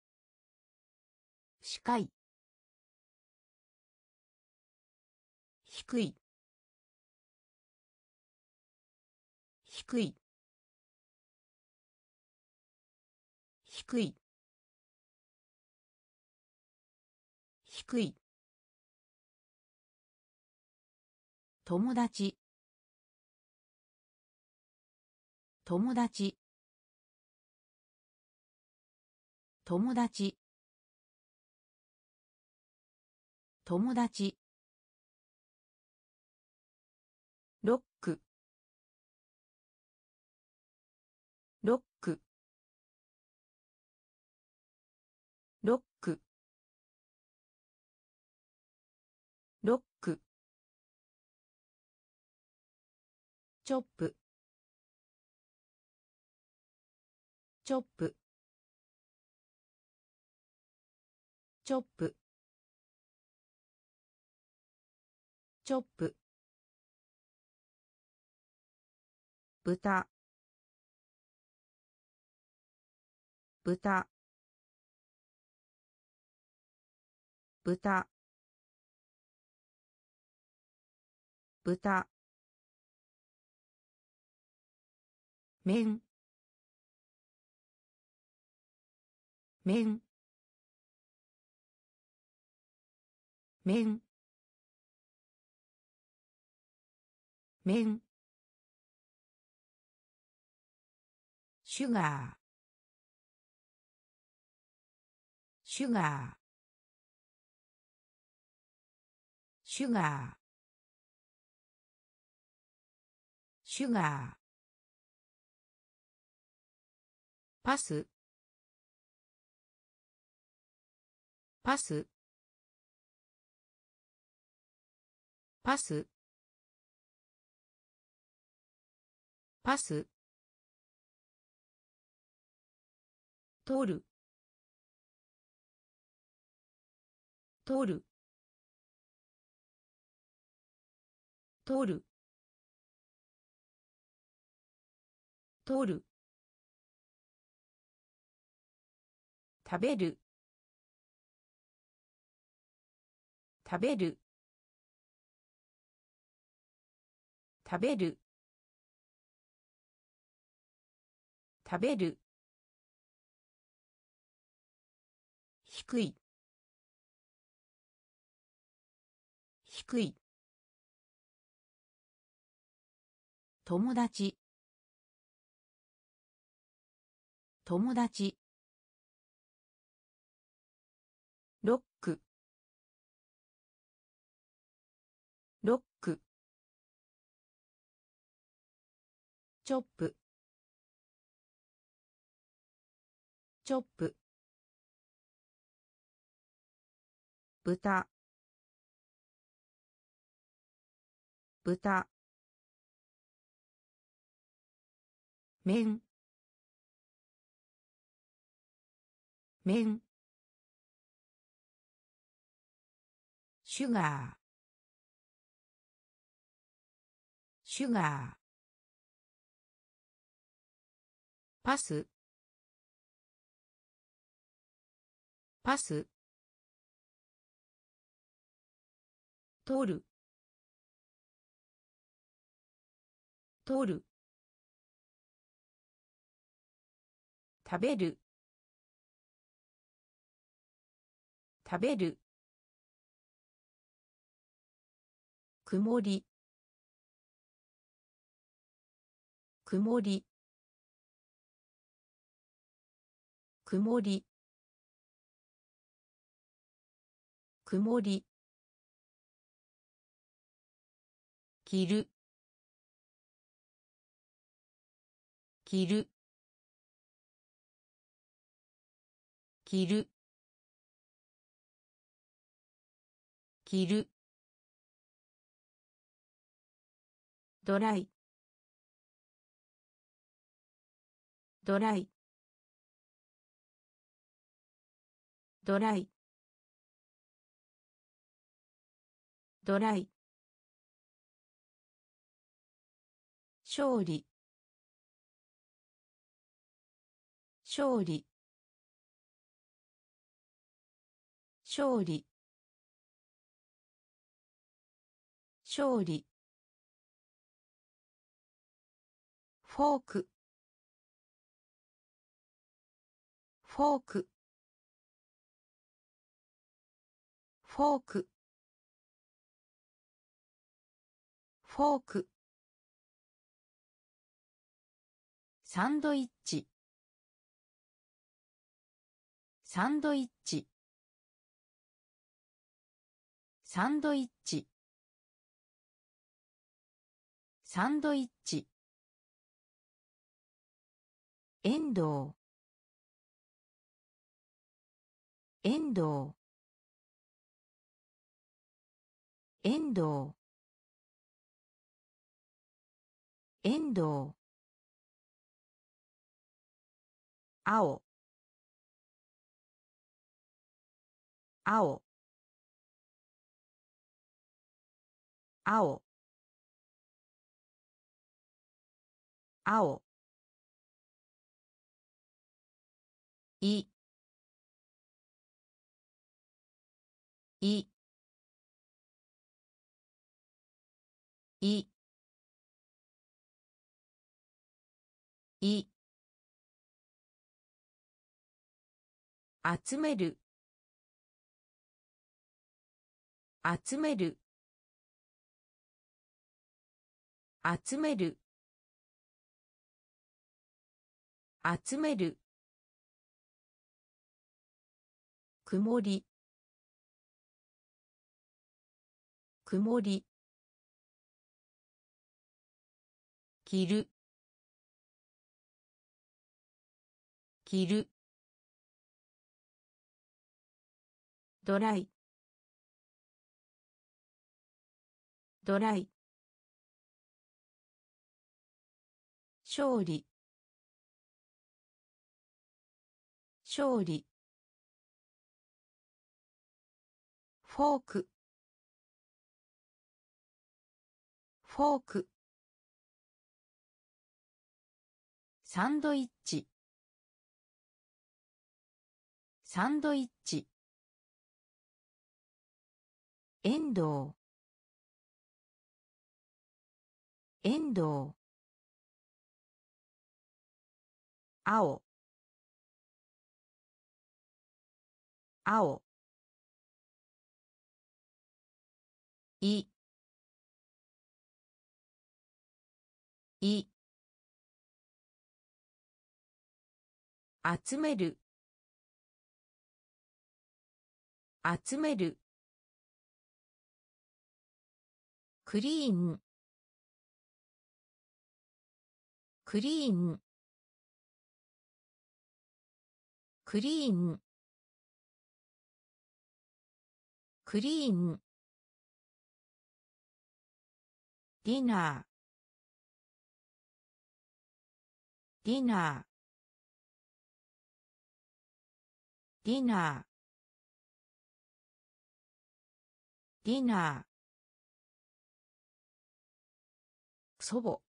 視界、 低い低い低い低い友達友達友達友達ロックロックロックロックチョップチョップチョップチョップ豚豚豚豚麺麺麺麺シュガーシュガーシュガーシュガーパスパスパスパス取る取る取る取る食べる食べる食べる食べる低い低い友達友達ロックロックチョップチョップ豚豚麺麺シュガーシュガーパスパス取る取る食べる食べる曇り曇り曇り曇り着る着る着る着るドライドライドライドライ勝利勝利勝利勝利フォークフォークフォークフォークサンドイッチサンドイッチサンドイッチサンドイッチエンドウエンドウエンドウエンドウ青青青青いいいい集める集める集める集める曇り曇り着る着るドライドライ勝利勝利フォークフォークサンドイッチサンドイッチエンドウエンドウ青青いい集める集めるクリーンクリーンクリーンクリーンディナーディナーディナーディナー祖母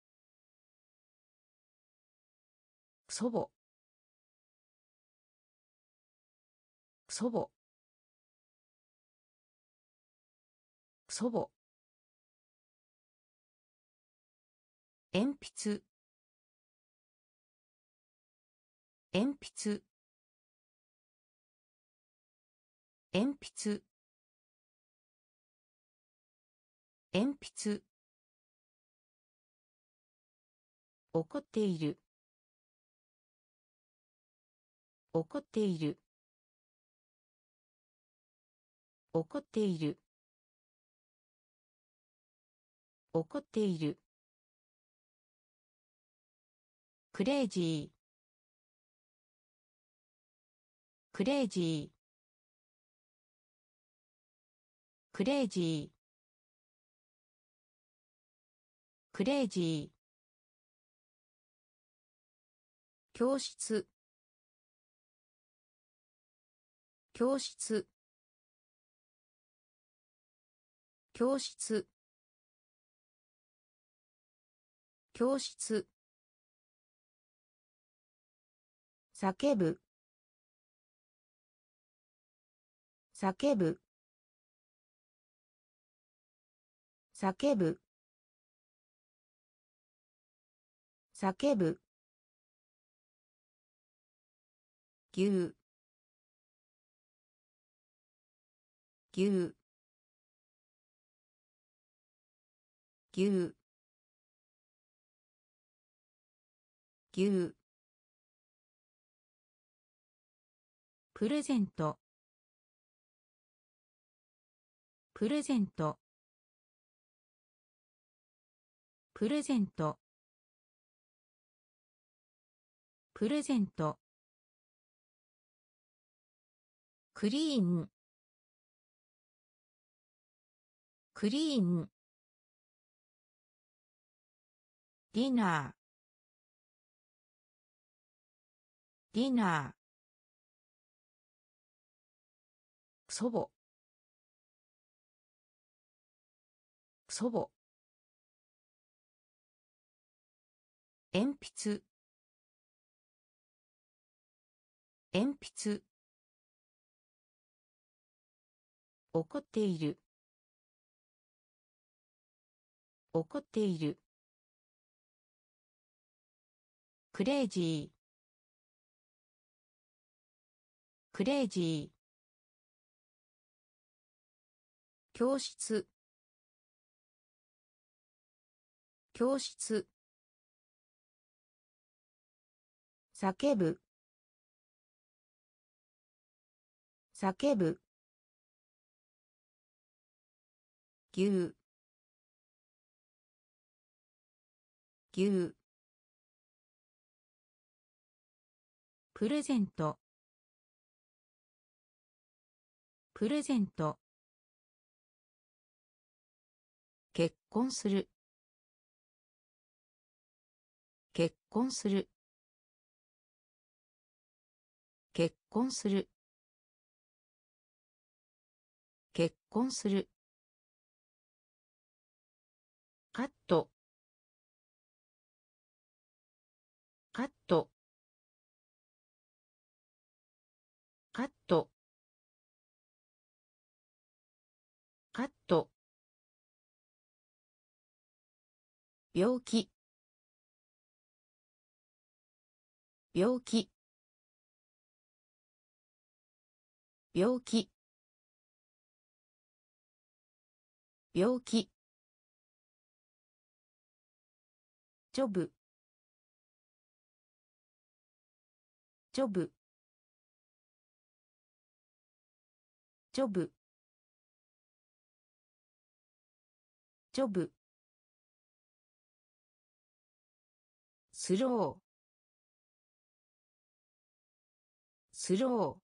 祖母祖母祖母鉛筆鉛筆鉛筆鉛筆怒っている怒っている怒っている怒っているクレイジークレイジークレイジークレイジー教室教室教室教室叫ぶ叫ぶ叫ぶ叫ぶ牛牛牛牛プレゼントプレゼントプレゼントプレゼントクリーンクリーンディナーディナー祖母祖母鉛筆鉛筆怒っている怒っているクレイジークレイジー教室教室叫ぶ叫ぶ牛牛プレゼントプレゼント結婚する結婚する結婚する結婚するカットカットカットカット病気病気病気病気ジョブジョブジョブジョブスロースロー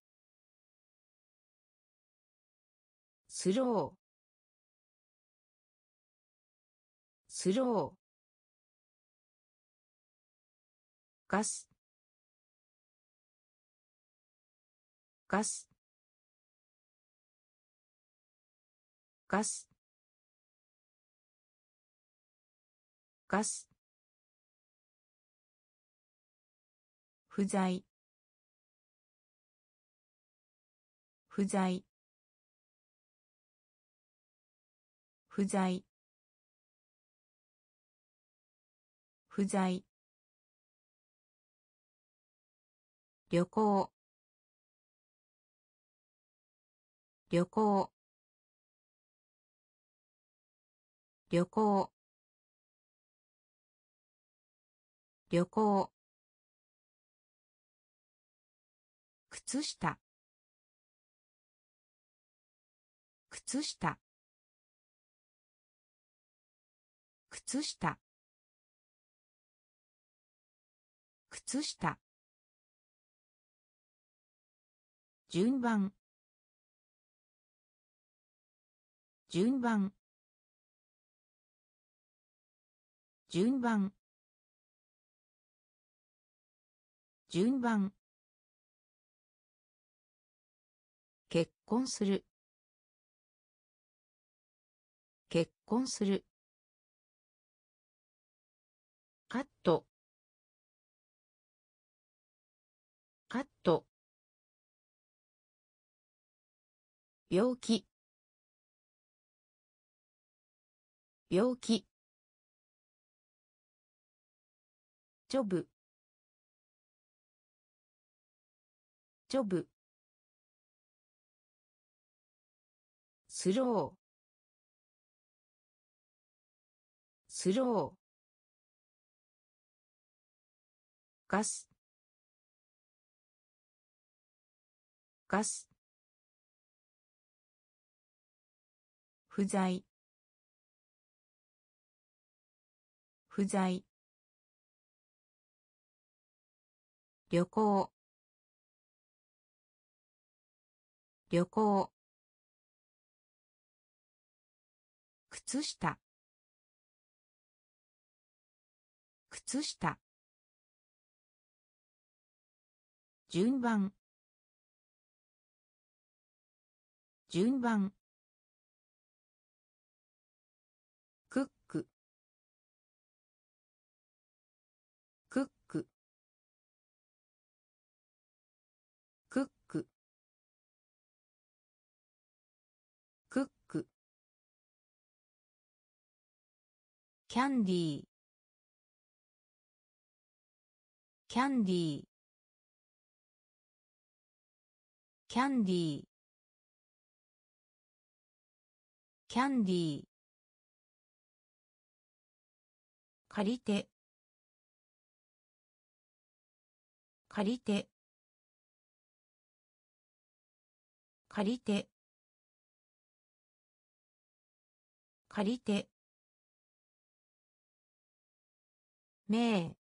スロースローガスガスガスガス不在不在不在不在旅行旅行旅行旅行靴下靴下靴下靴下順番順番順番順番結婚する結婚するカットカット病気病気ジョブジョブスロースローガスガス不在不在旅行旅行靴下靴下順番順番クッククッククッククックキャンディーキャンディーキャンディーキャンディー借りて借りて借りて借りて名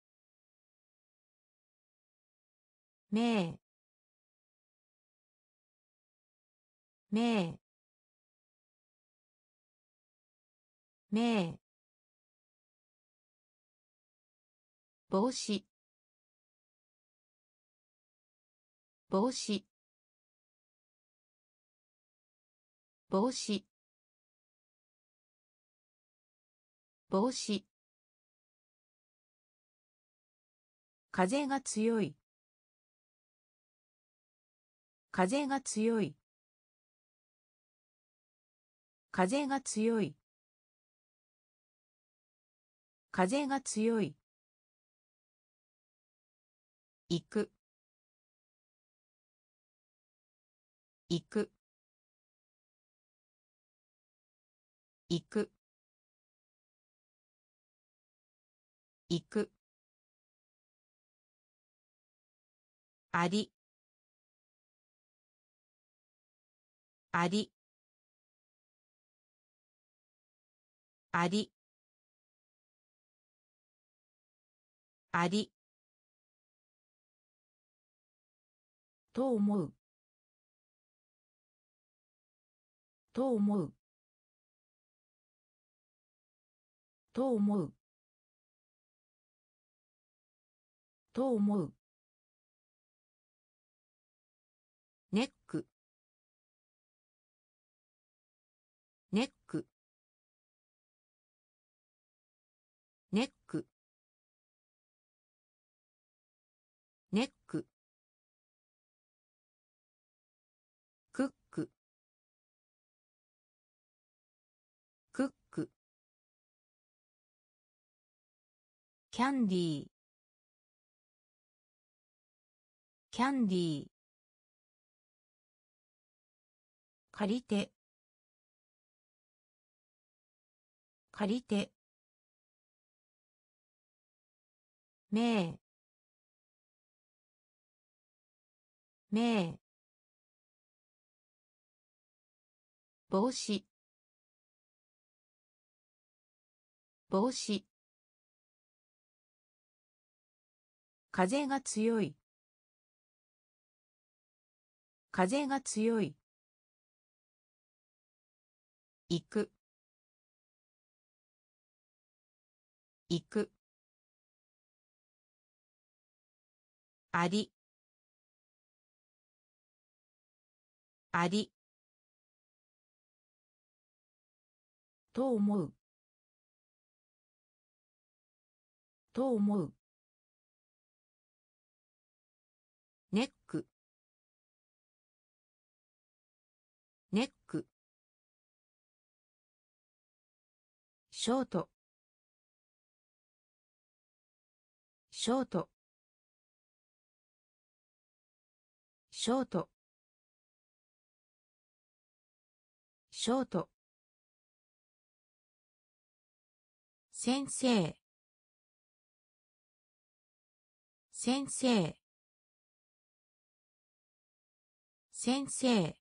名名名帽子帽子帽子帽子風が強い風が強い風が強い風が強い行く行く行く行くありありありありと思うと思うと思うと思うネックネックネックネッククッククックキャンディーキャンディー借りて借りて名名帽子帽子風が強い風が強い行く行くありありと思うと思うネックネックショートショートショートショート先生先生先生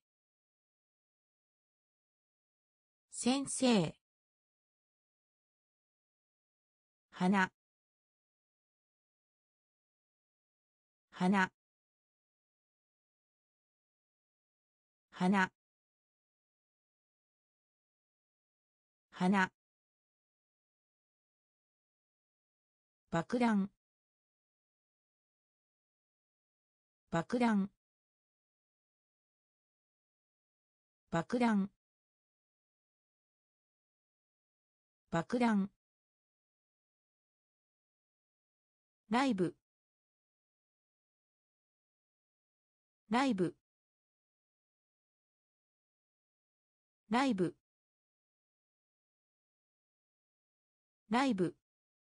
先生花花花花爆弾爆弾爆弾爆弾ライブライブライブライブ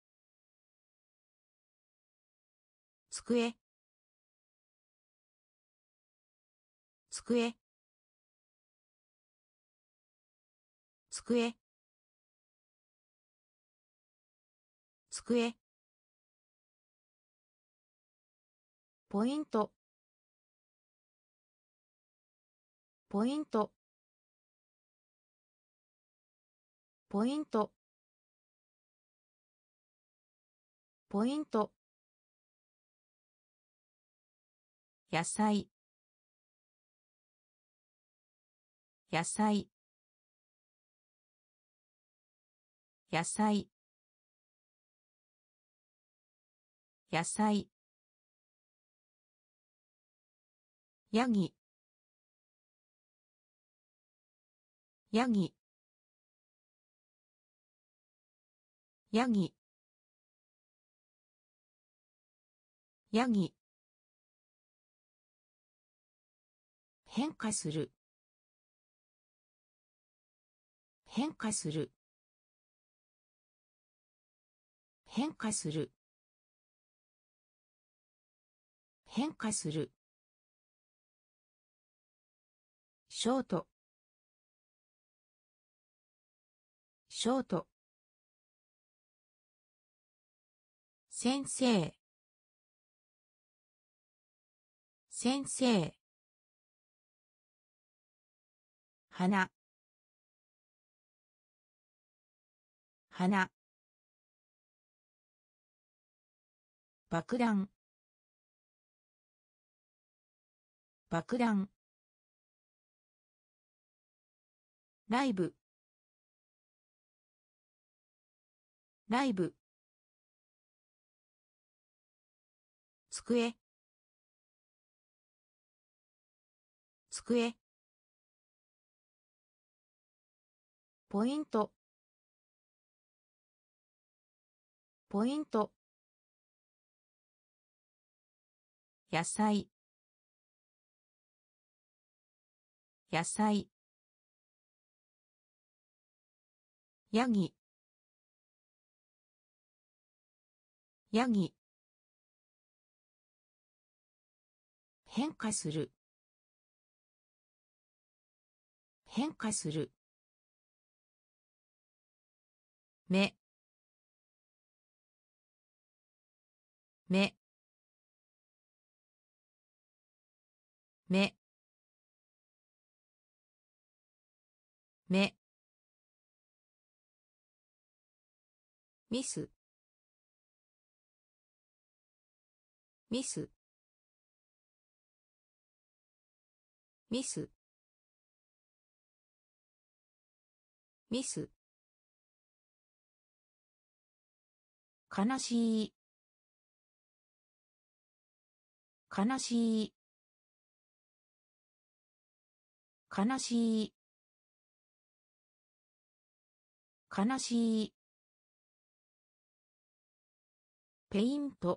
机机机机ポイントポイントポイントポイント野菜野菜野菜野菜ヤギヤギヤギヤギ変化する変化する変化する変化するショートショート先生先生花花爆弾爆弾ライブライブ机机ポイントポイント野菜野菜ヤギヤギ変化する変化する目目目目ミスミスミスミス悲しい悲しい悲しい悲しいペイント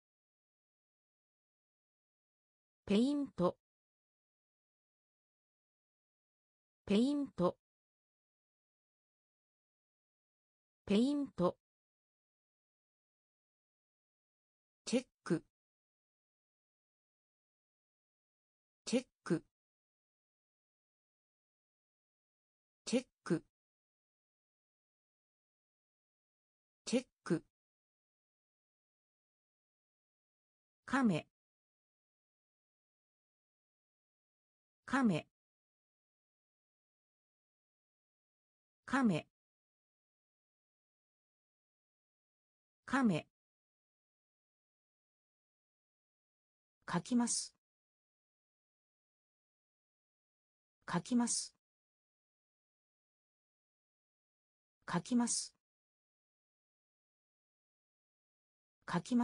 ペイントペイントペイント、チェック、チェック、チェック、チェック、カメ、カメ、カメ、カメ、書きます、書きます、書きます、書きます、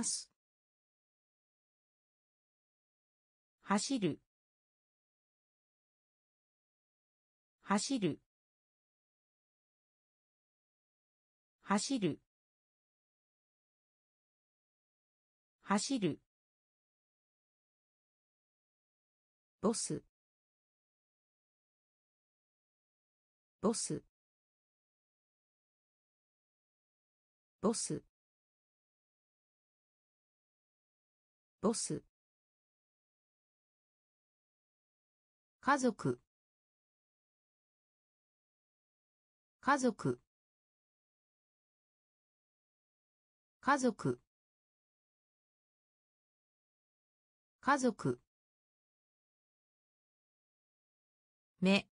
走る、走る、走る、走る、ボス、ボス、ボス、ボス、家族、家族、家族、家族、目、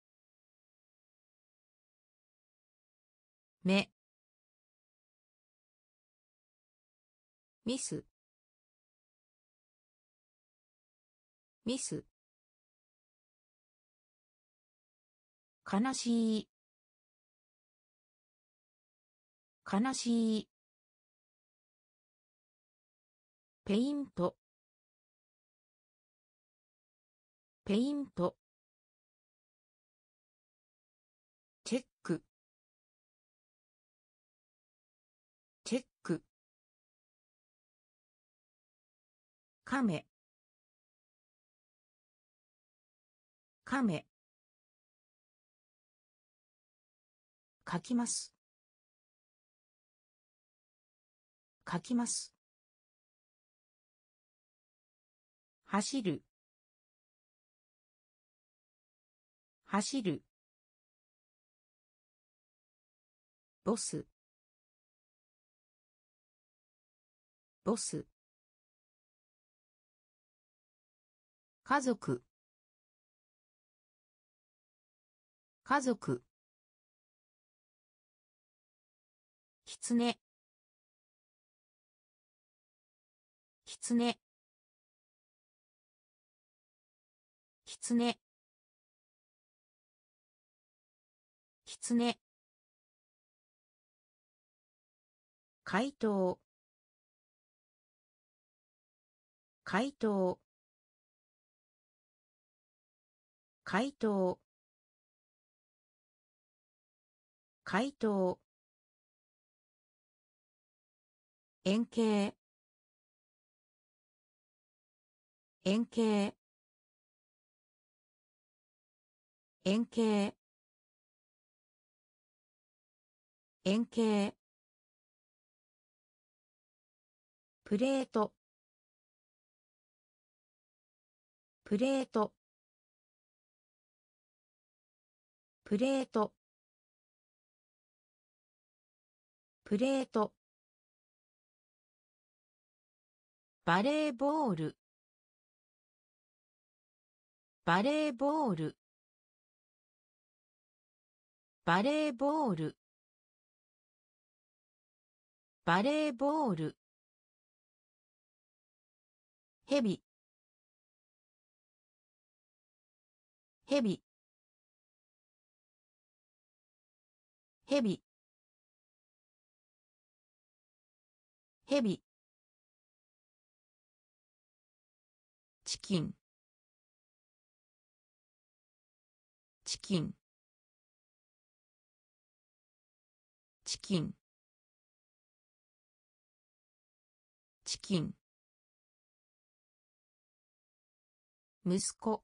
目、ミス、ミス、悲しい、悲しい、ペイント、ペイント、チェック、チェック、カメ、カメ、書きます、書きます、走る、走る、ボス、ボス、家族、家族、きつね、きつね、きつね、きつね、回答、回答、回答、回答、円形、円形、円形、円形、プレート、プレート、プレート、プレート、バレーボール、バレーボール、バレーボール、バレーボール、ヘビ、ヘビ、ヘビ、ヘビ、チキン、チキン、チキン、チキン、息子、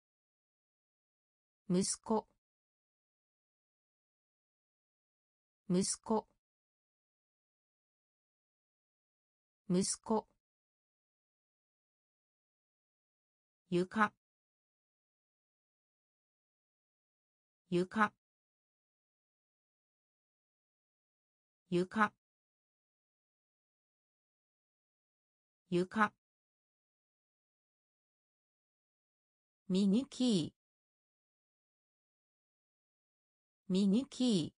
息子、 息子息子床床床床ミニキーミニキー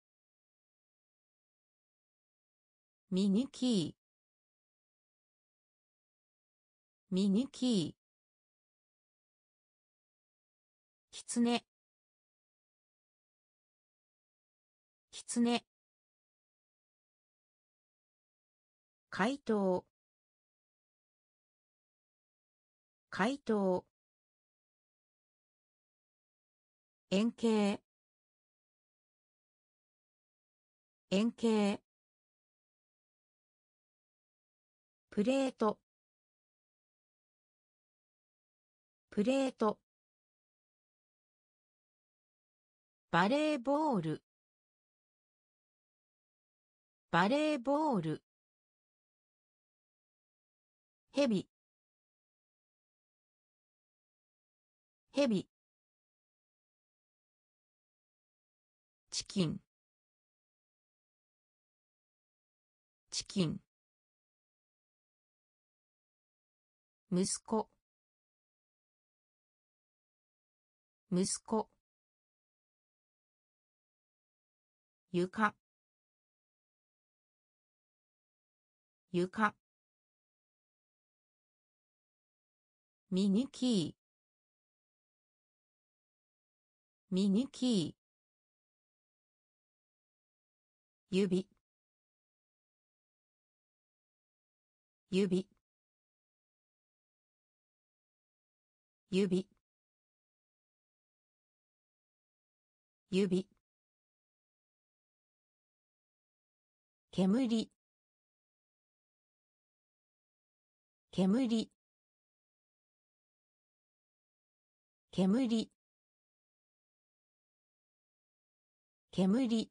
ミニキーミニキーきつねきつね回答回答円形円形プレートプレートバレーボールバレーボールヘビヘビチキンチキン息子息子床床ミニキーミニキー指指指指煙煙煙煙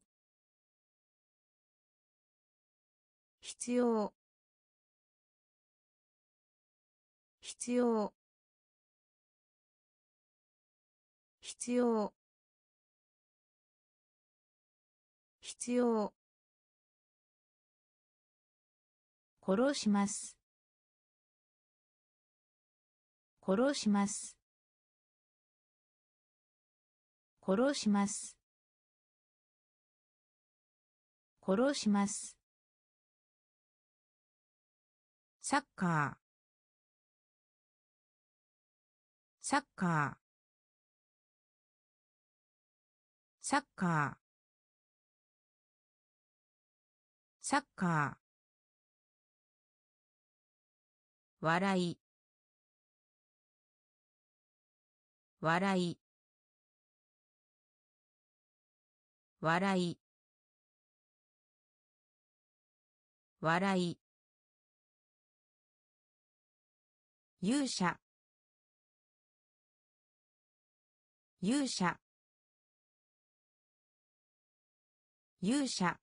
必要必要必要必要殺します殺します殺します殺しますサッカーサッカーサッカーサッカー笑い笑い笑い笑い勇者勇者勇者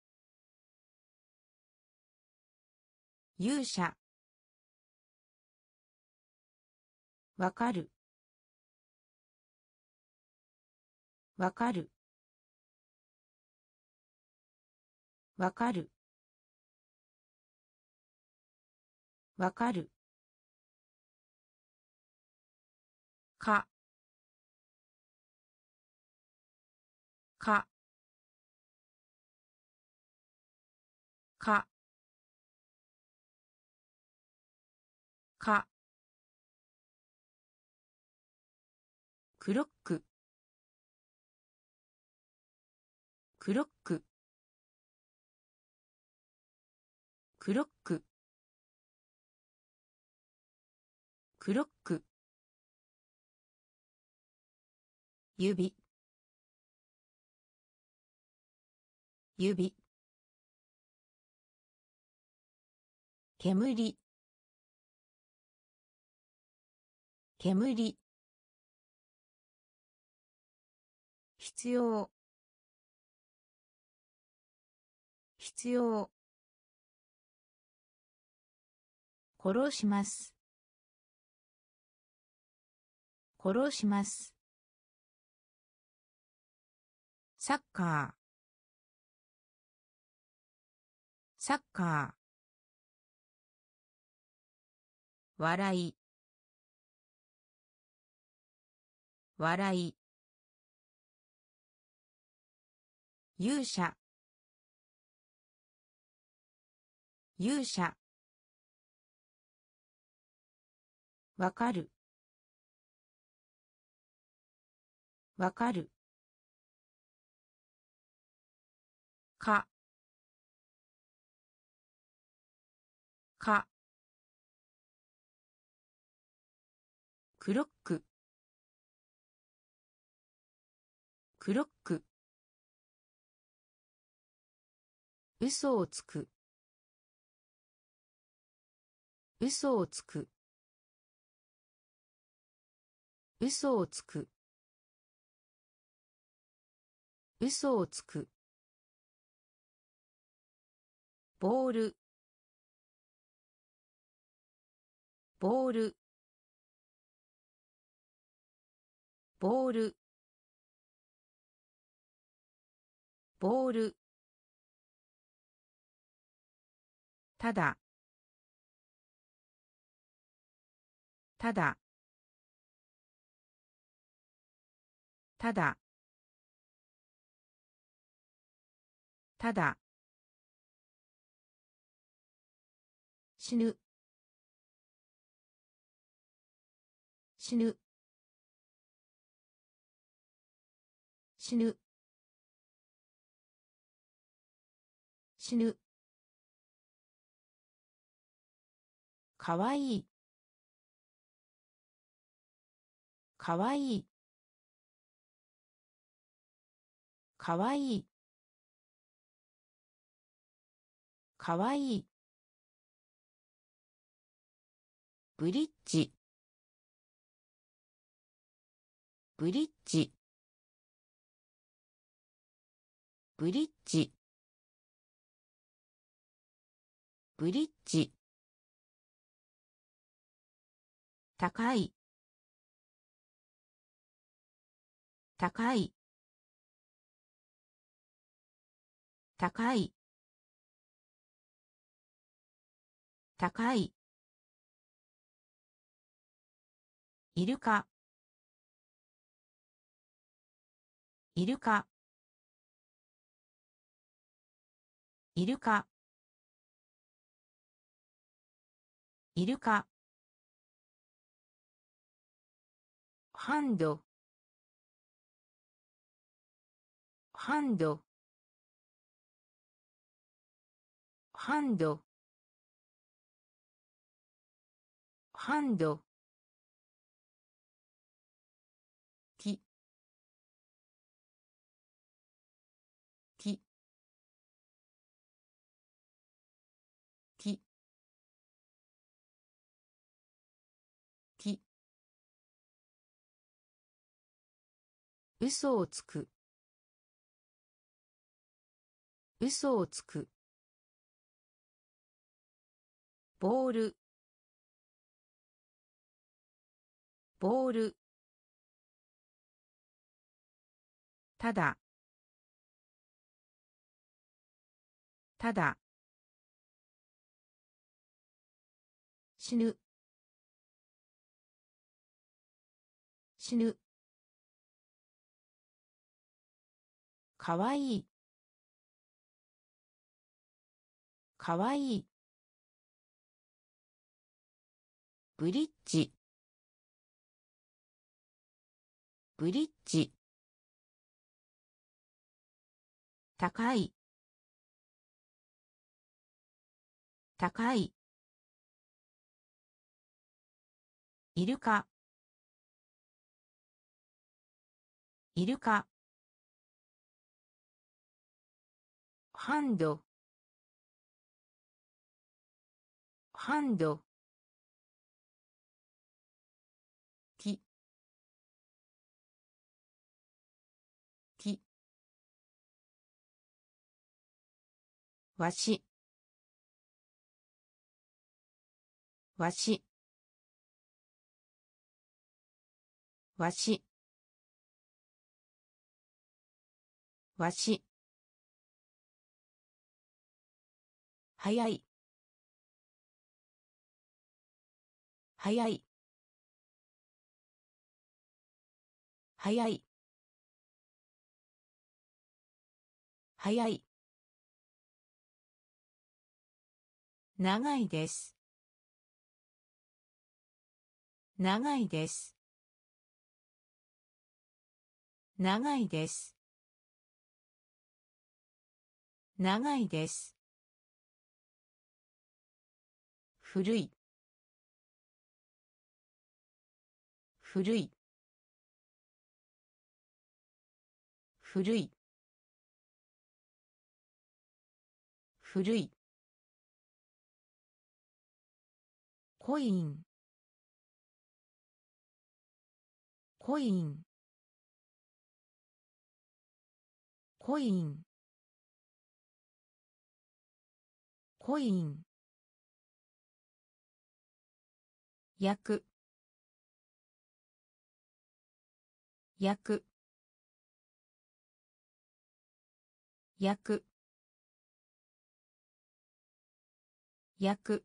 勇者わかるわかるわかるわかるかかかかクロッククロッククロッククロック指指煙煙必要必要、殺します、殺します、サッカー、サッカー、笑い、笑い、勇者、勇者、わかる、わかる、か、か、クロック、クロック、嘘をつく、嘘をつく、嘘をつく、嘘をつく、ボール、ボール、ボール、ボール、ただ、ただ、ただ、ただ、死ぬ、死ぬ、死ぬ、死ぬ、かわいい、かわいい、かわいい、かわいい、ブリッジ、ブリッジ、ブリッジ、ブリッジ、高い、高い、高い、高い、イルカ、イルカ、イルカ、イルカ、ハンド、ハンド、ハンド、ハンド、き、き、き、き、嘘をつく、嘘をつく、ボール、ボール、ただ、ただ、死ぬ、死ぬ、かわいい、かわいい、ブリッジ、ブリッジ、高い、高い、イルカ、イルカ、ハンド、ハンド、き、き、 わしわしわしわし早い早い早い早い長いです長いです長いです長いです古い古い古い古いコインコインコインコイン焼く焼く焼く焼く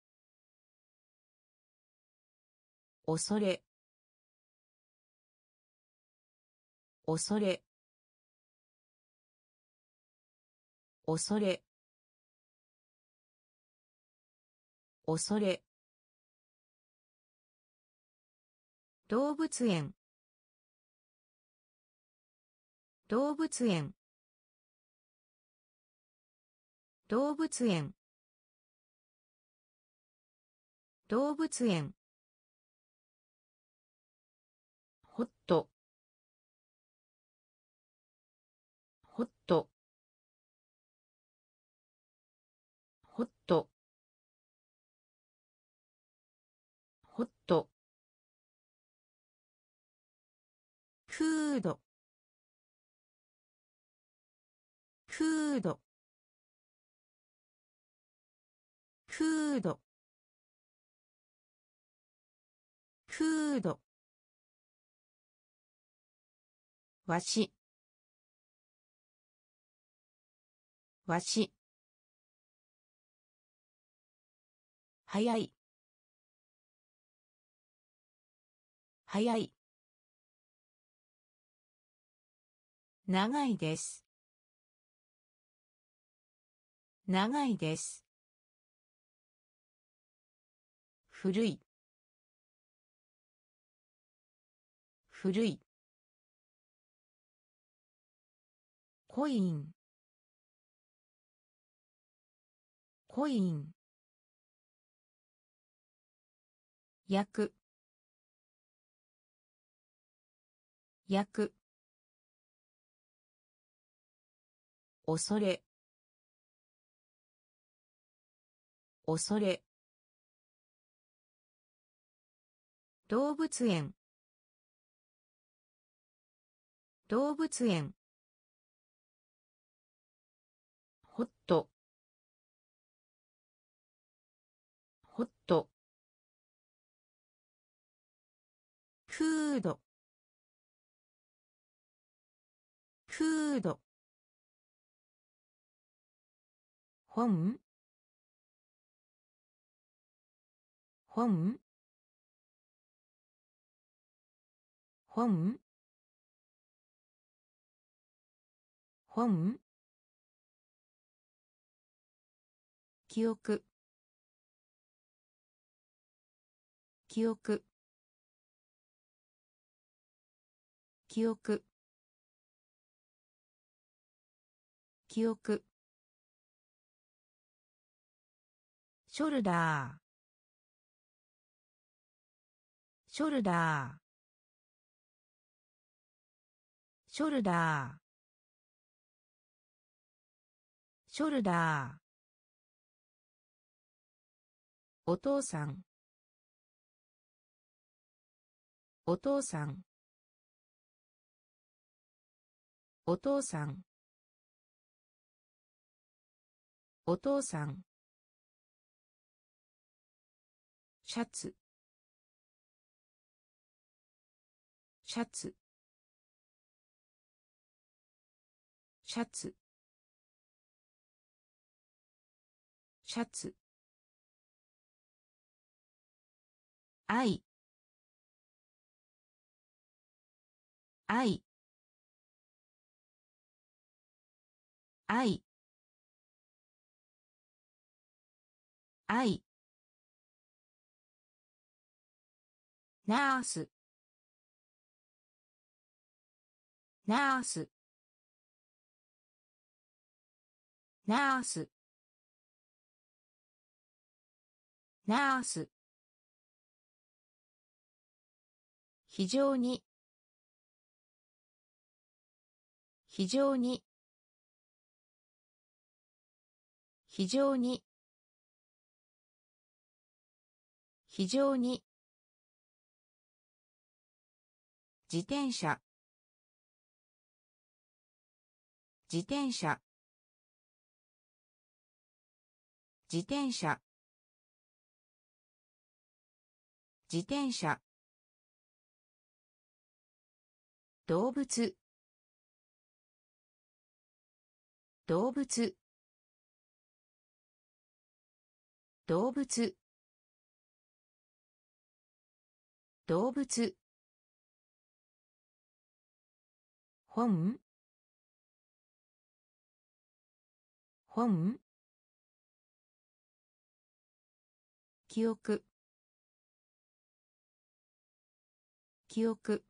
恐れ恐れ恐れ恐れ動物園動物園動物園動物園ホットホットホットホットフードフードフードフードわしわし早い早い長いです長いです古い古いコインコイン焼く焼く恐れ恐れ動物園動物園ホットホットフードフード本本本本記憶記憶記憶記憶ショルダーショルダーショルダーショルダーお父さんお父さんお父さんお父さん。シャツ。シャツ。シャツ。シャツ。愛。愛。愛。愛。ナース。ナース。ナース。ナース。非常に。非常に。非常に。非常に。自転車。自転車。自転車。自転車。動物。動物。動物。動物。本。本。記憶。記憶。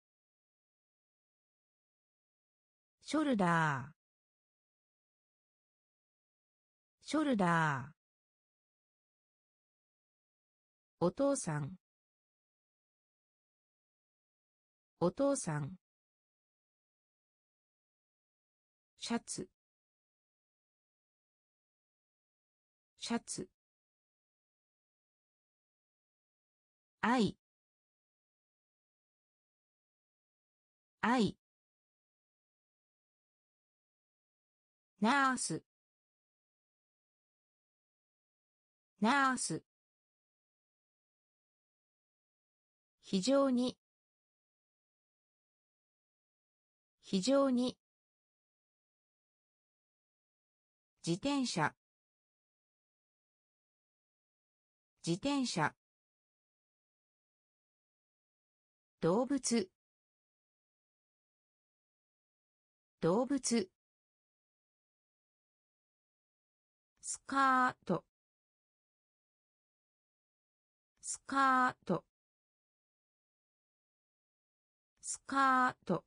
ショルダー。ショルダー。お父さん。お父さん。シャツ。シャツ。愛。愛。ナース。ナース。非常に。非常に。自転車。自転車。動物。動物。スカート。スカート。スカート。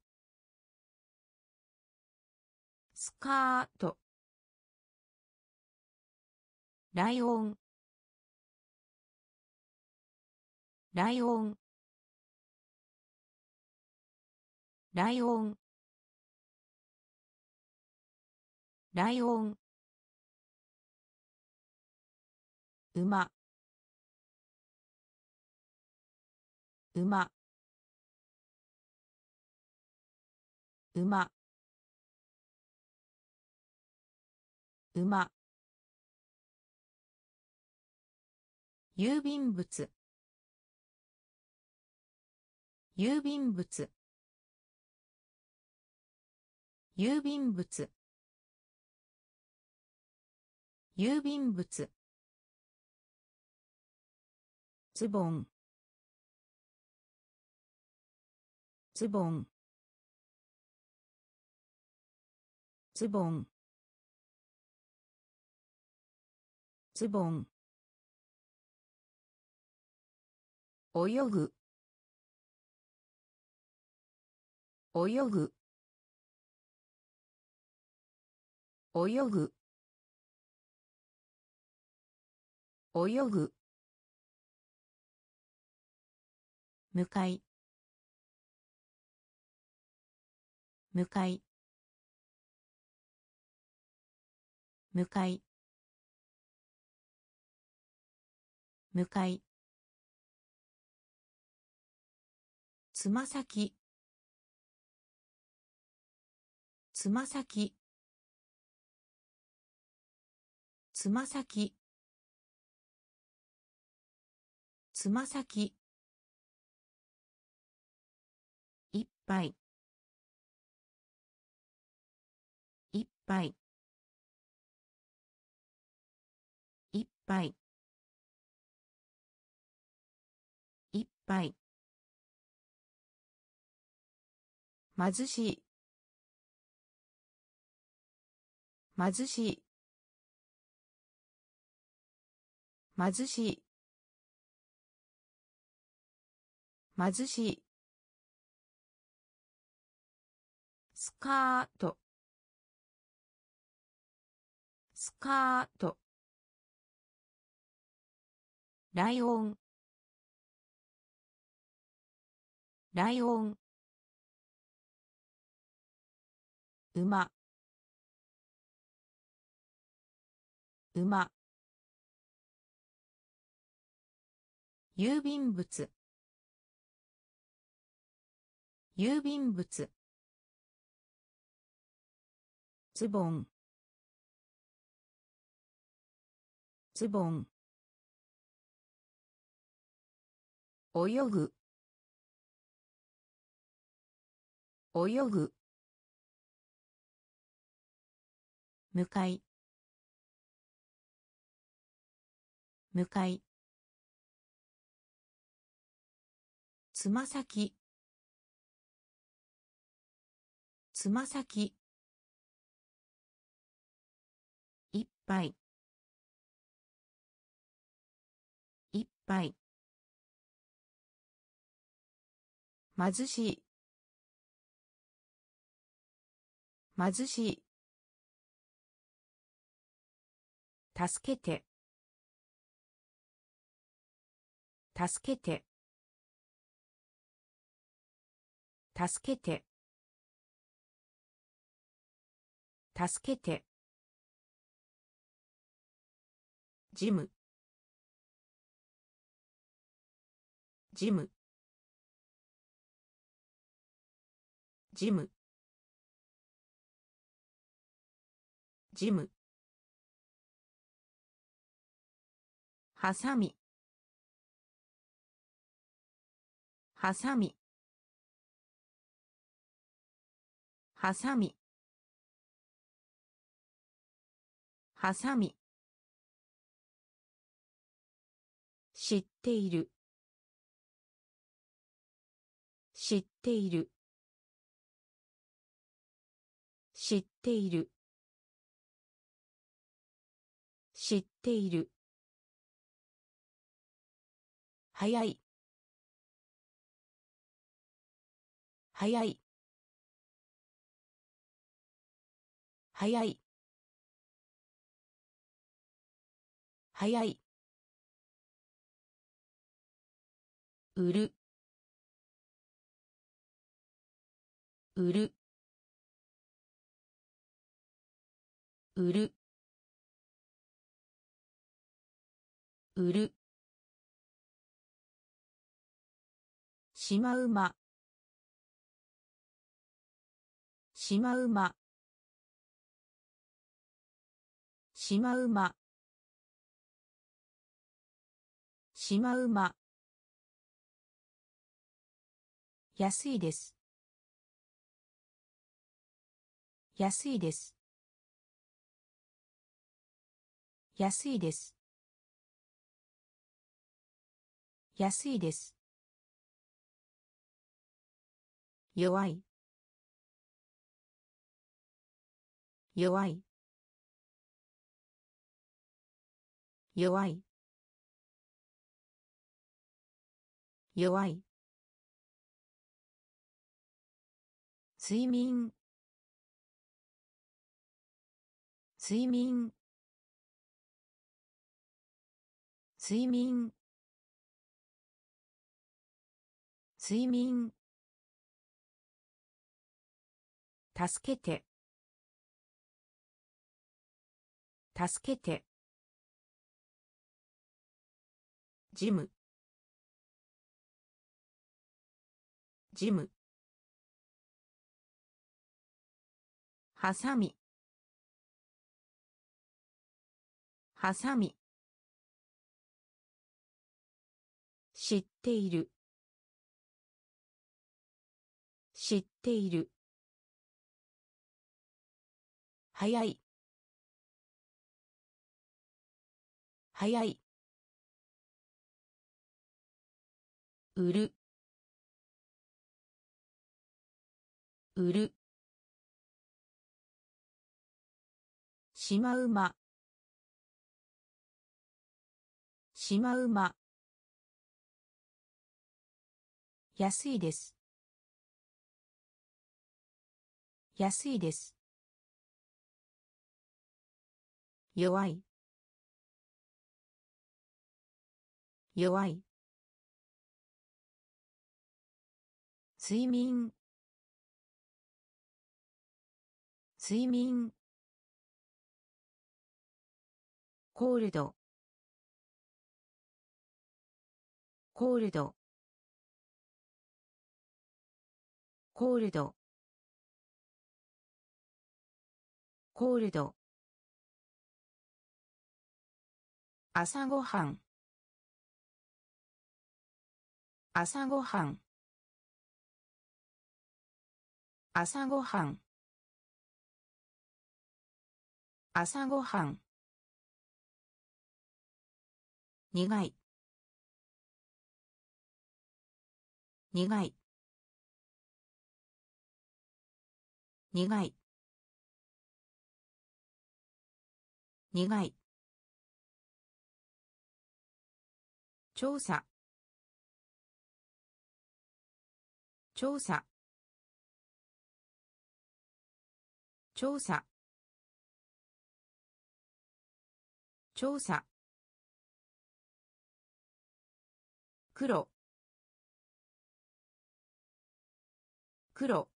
スカート。ライオン。ライオン。ライオン。ライオン。馬。馬。馬。馬。郵便物。郵便物。郵便物。郵便物。ズボン。ズボン。ズボン。ズボン。泳ぐ。泳ぐ。泳ぐ。泳ぐ。向かい。向かい。向かい。向かい。つま先。つま先。 つま先つま先いっぱいいっぱいいっぱいいっぱい貧しい貧しい貧しい貧しいスカートスカートライオンライオン馬馬郵便物郵便物ズボンズボン泳ぐ泳ぐ向かい向かいつま先つま先いっぱいいっぱい貧しい貧しい助けて助けて助けて助けてジムジムジムジムはさみはさみはさみはさみ知っている知っている知っている知っている早い早い早い早い売る売る売る売るしまうましまうましまうましまうま安いです安いです安いです安いです弱い弱い弱い弱い睡眠睡眠睡眠睡眠助けて助けてジムジムはさみはさみ。知っている。知っている。早い。早い。売る。売る。しまうま。しまうま。安いです。安いです。弱い。弱い。睡眠。睡眠。コールド。コールド。コールド。コールド。朝ごはん。朝ごはん。朝ごはん。朝ごはん。苦い。苦い。苦い。苦い。調査。調査。調査。調査。黒。黒。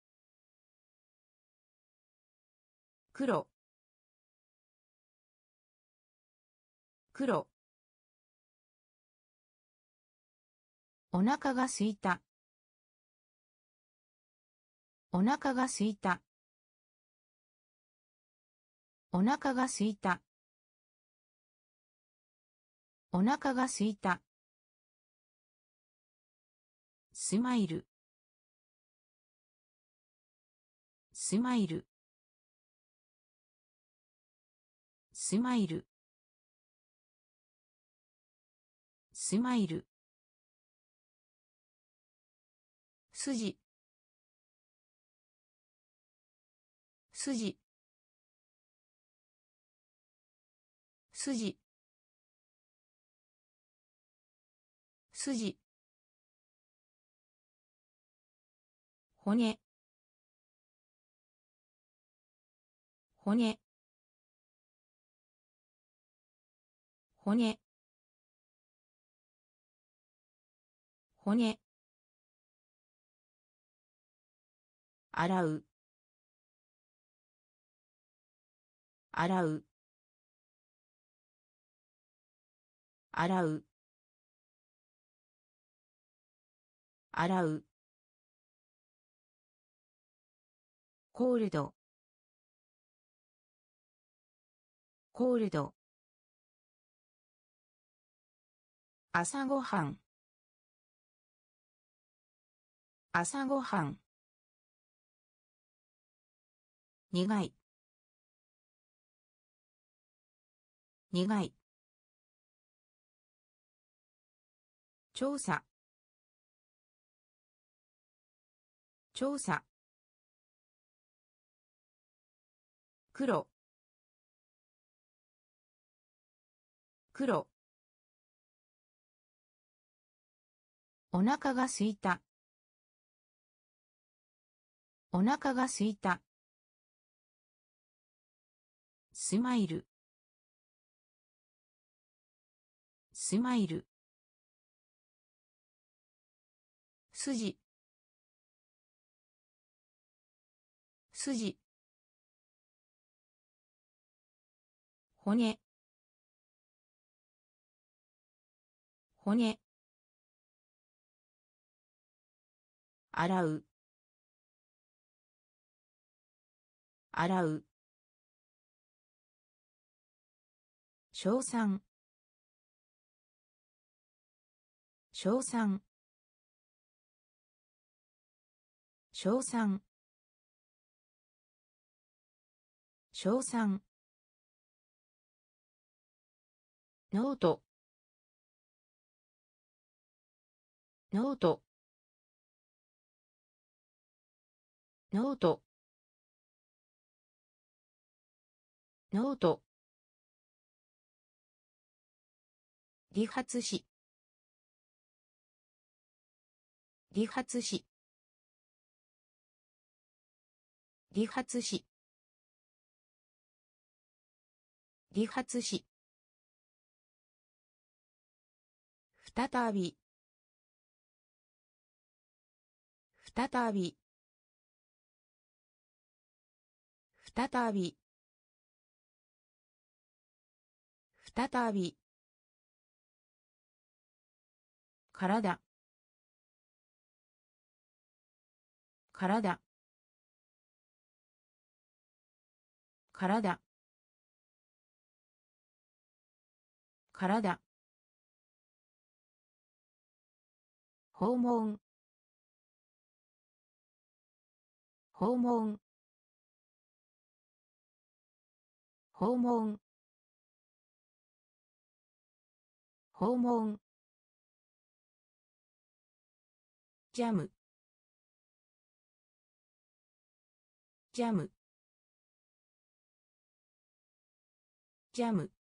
黒。黒。お腹がすいた。お腹がすいた。お腹がすいた。お腹がすいた。スマイル。スマイル。スマイル。スマイル。筋。筋。筋。筋。骨。骨。骨。骨。洗う。洗う。洗う。洗う。コールド。コールド。朝ごはん。朝ごはん。苦い。苦い。調査。調査。黒。黒。お腹がすいた。お腹がすいた。スマイル。スマイル。筋。筋。骨。骨。洗う。洗う。 称賛称賛称賛称賛ノートノートノートノート理髪師理髪師理髪師理髪師再び再び再び再び体体体体訪問訪問訪問訪問ジャムジャムジャム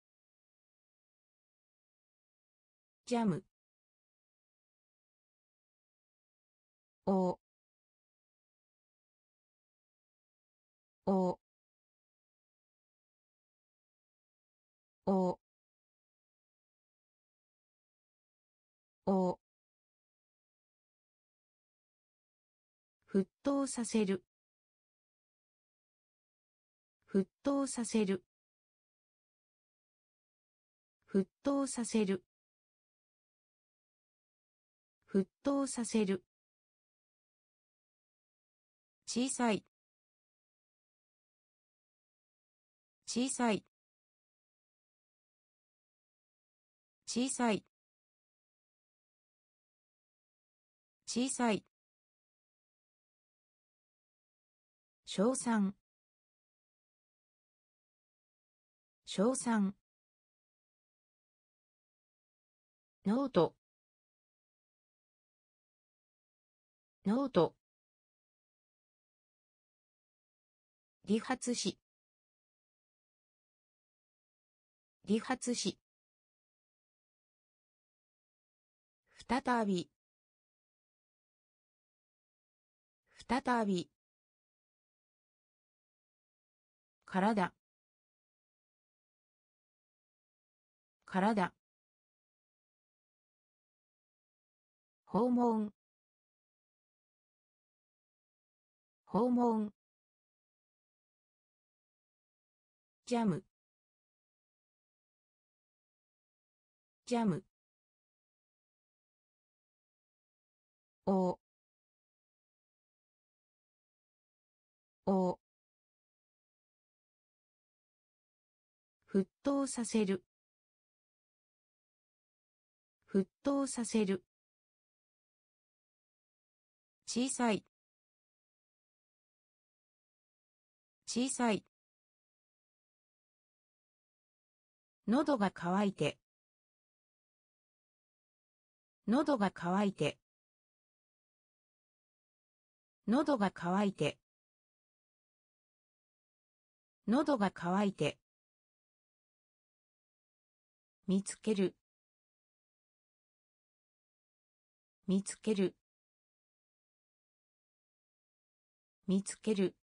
ジャムおおおお沸騰させる沸騰させる沸騰させる沸騰させる小さい小さい小さい小さい称賛称賛ノートノート理髪師理髪師再び再び体体訪問訪問ジャムジャムおお沸騰させる沸騰させる小さい小さい喉が渇いて喉が渇いて喉が渇いて喉が渇いて見つける見つける見つける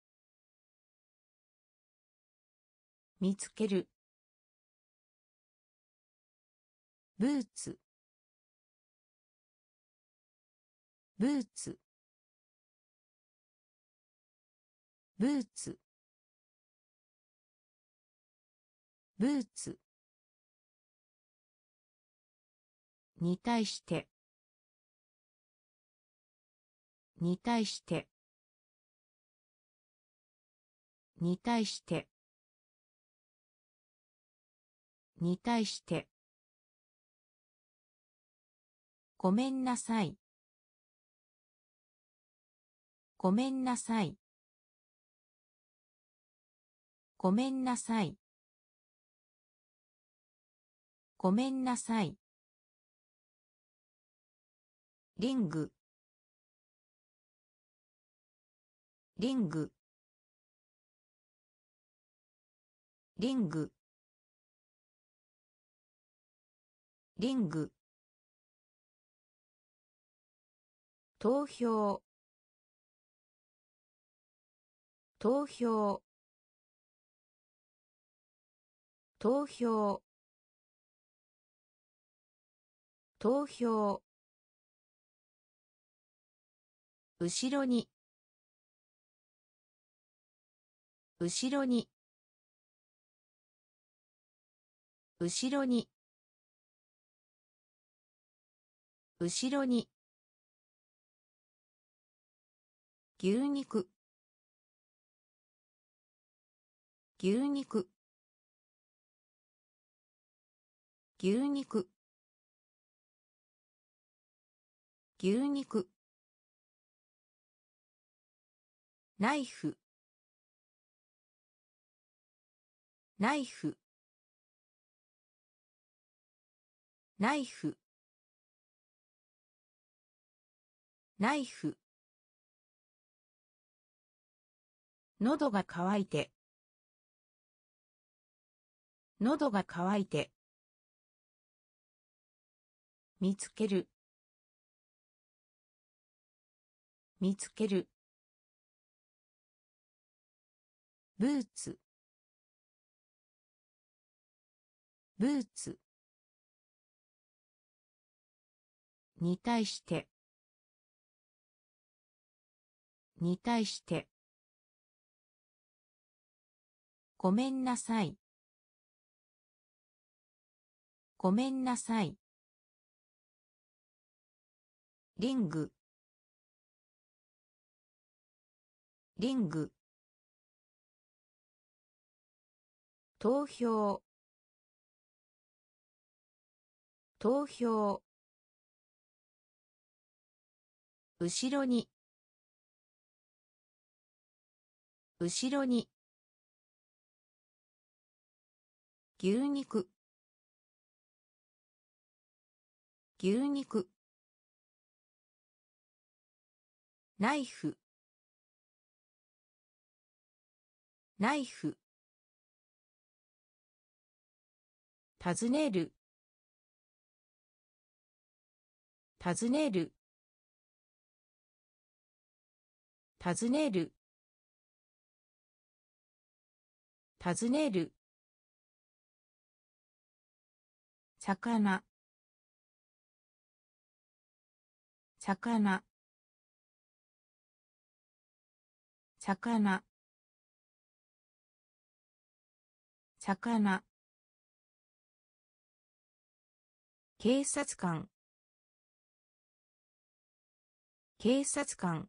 見つけるブーツブーツブーツブーツに対してに対してに対してに対して、ごめんなさい、ごめんなさい、ごめんなさい、ごめんなさい。リング、リング、リング、リング。投票、投票、投票、投票。後ろに、後ろに、後ろに、後ろに。牛肉、牛肉、牛肉、牛肉。ナイフ、ナイフ、ナイフ、ナイフ。喉が渇いて、喉が渇いて。見つける、見つける。ブーツ、ブーツ。に対して、に対して。ごめんなさい、ごめんなさい。リング、リング。投票、投票。後ろに、後ろに。牛肉、牛肉。ナイフ、ナイフ。尋ねる、尋ねる、尋ねる、尋ねる。魚、魚、魚、魚。警察官、警察官、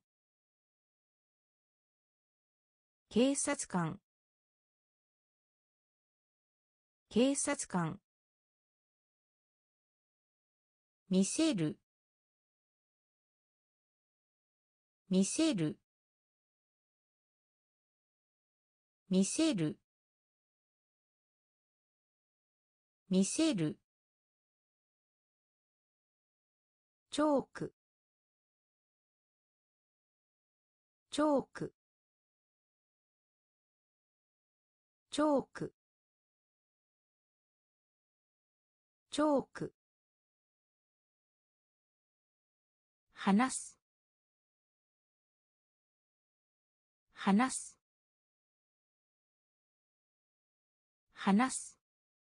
警察官、警察官。見せる、見せる、見せる、見せる。チョーク、チョーク、チョーク、チョーク。話す、話す、話す、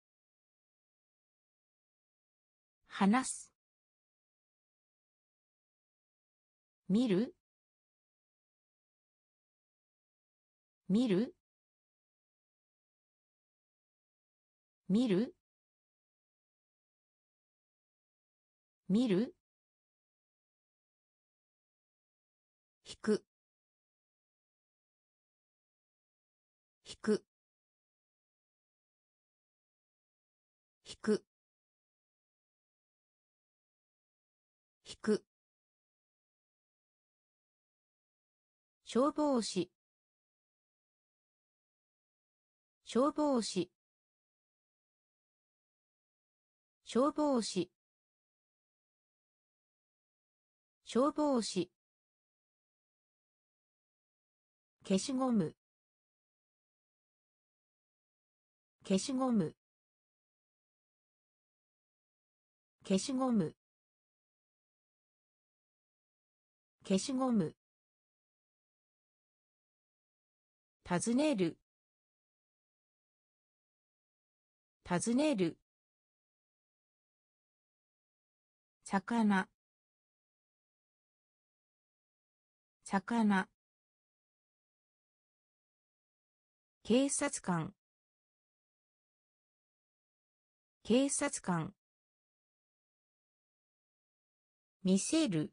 話す。見る、見る、見る、見る。引く、引く、 引く引く消防士消防士消防士消防士消しゴム消しゴム消しゴム消しゴム尋ねる尋ねる魚魚警察官警察官見せる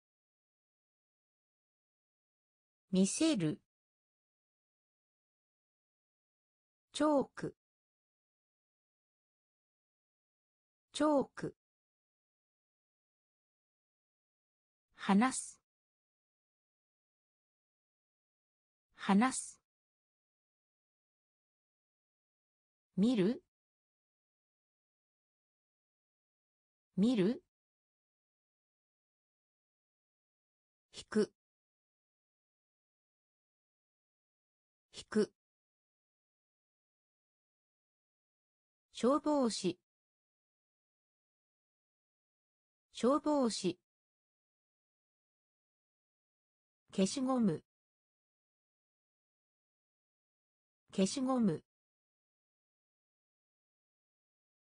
見せるチョークチョーク話す話す見る見る引く引く消防士消防士消しゴム消しゴム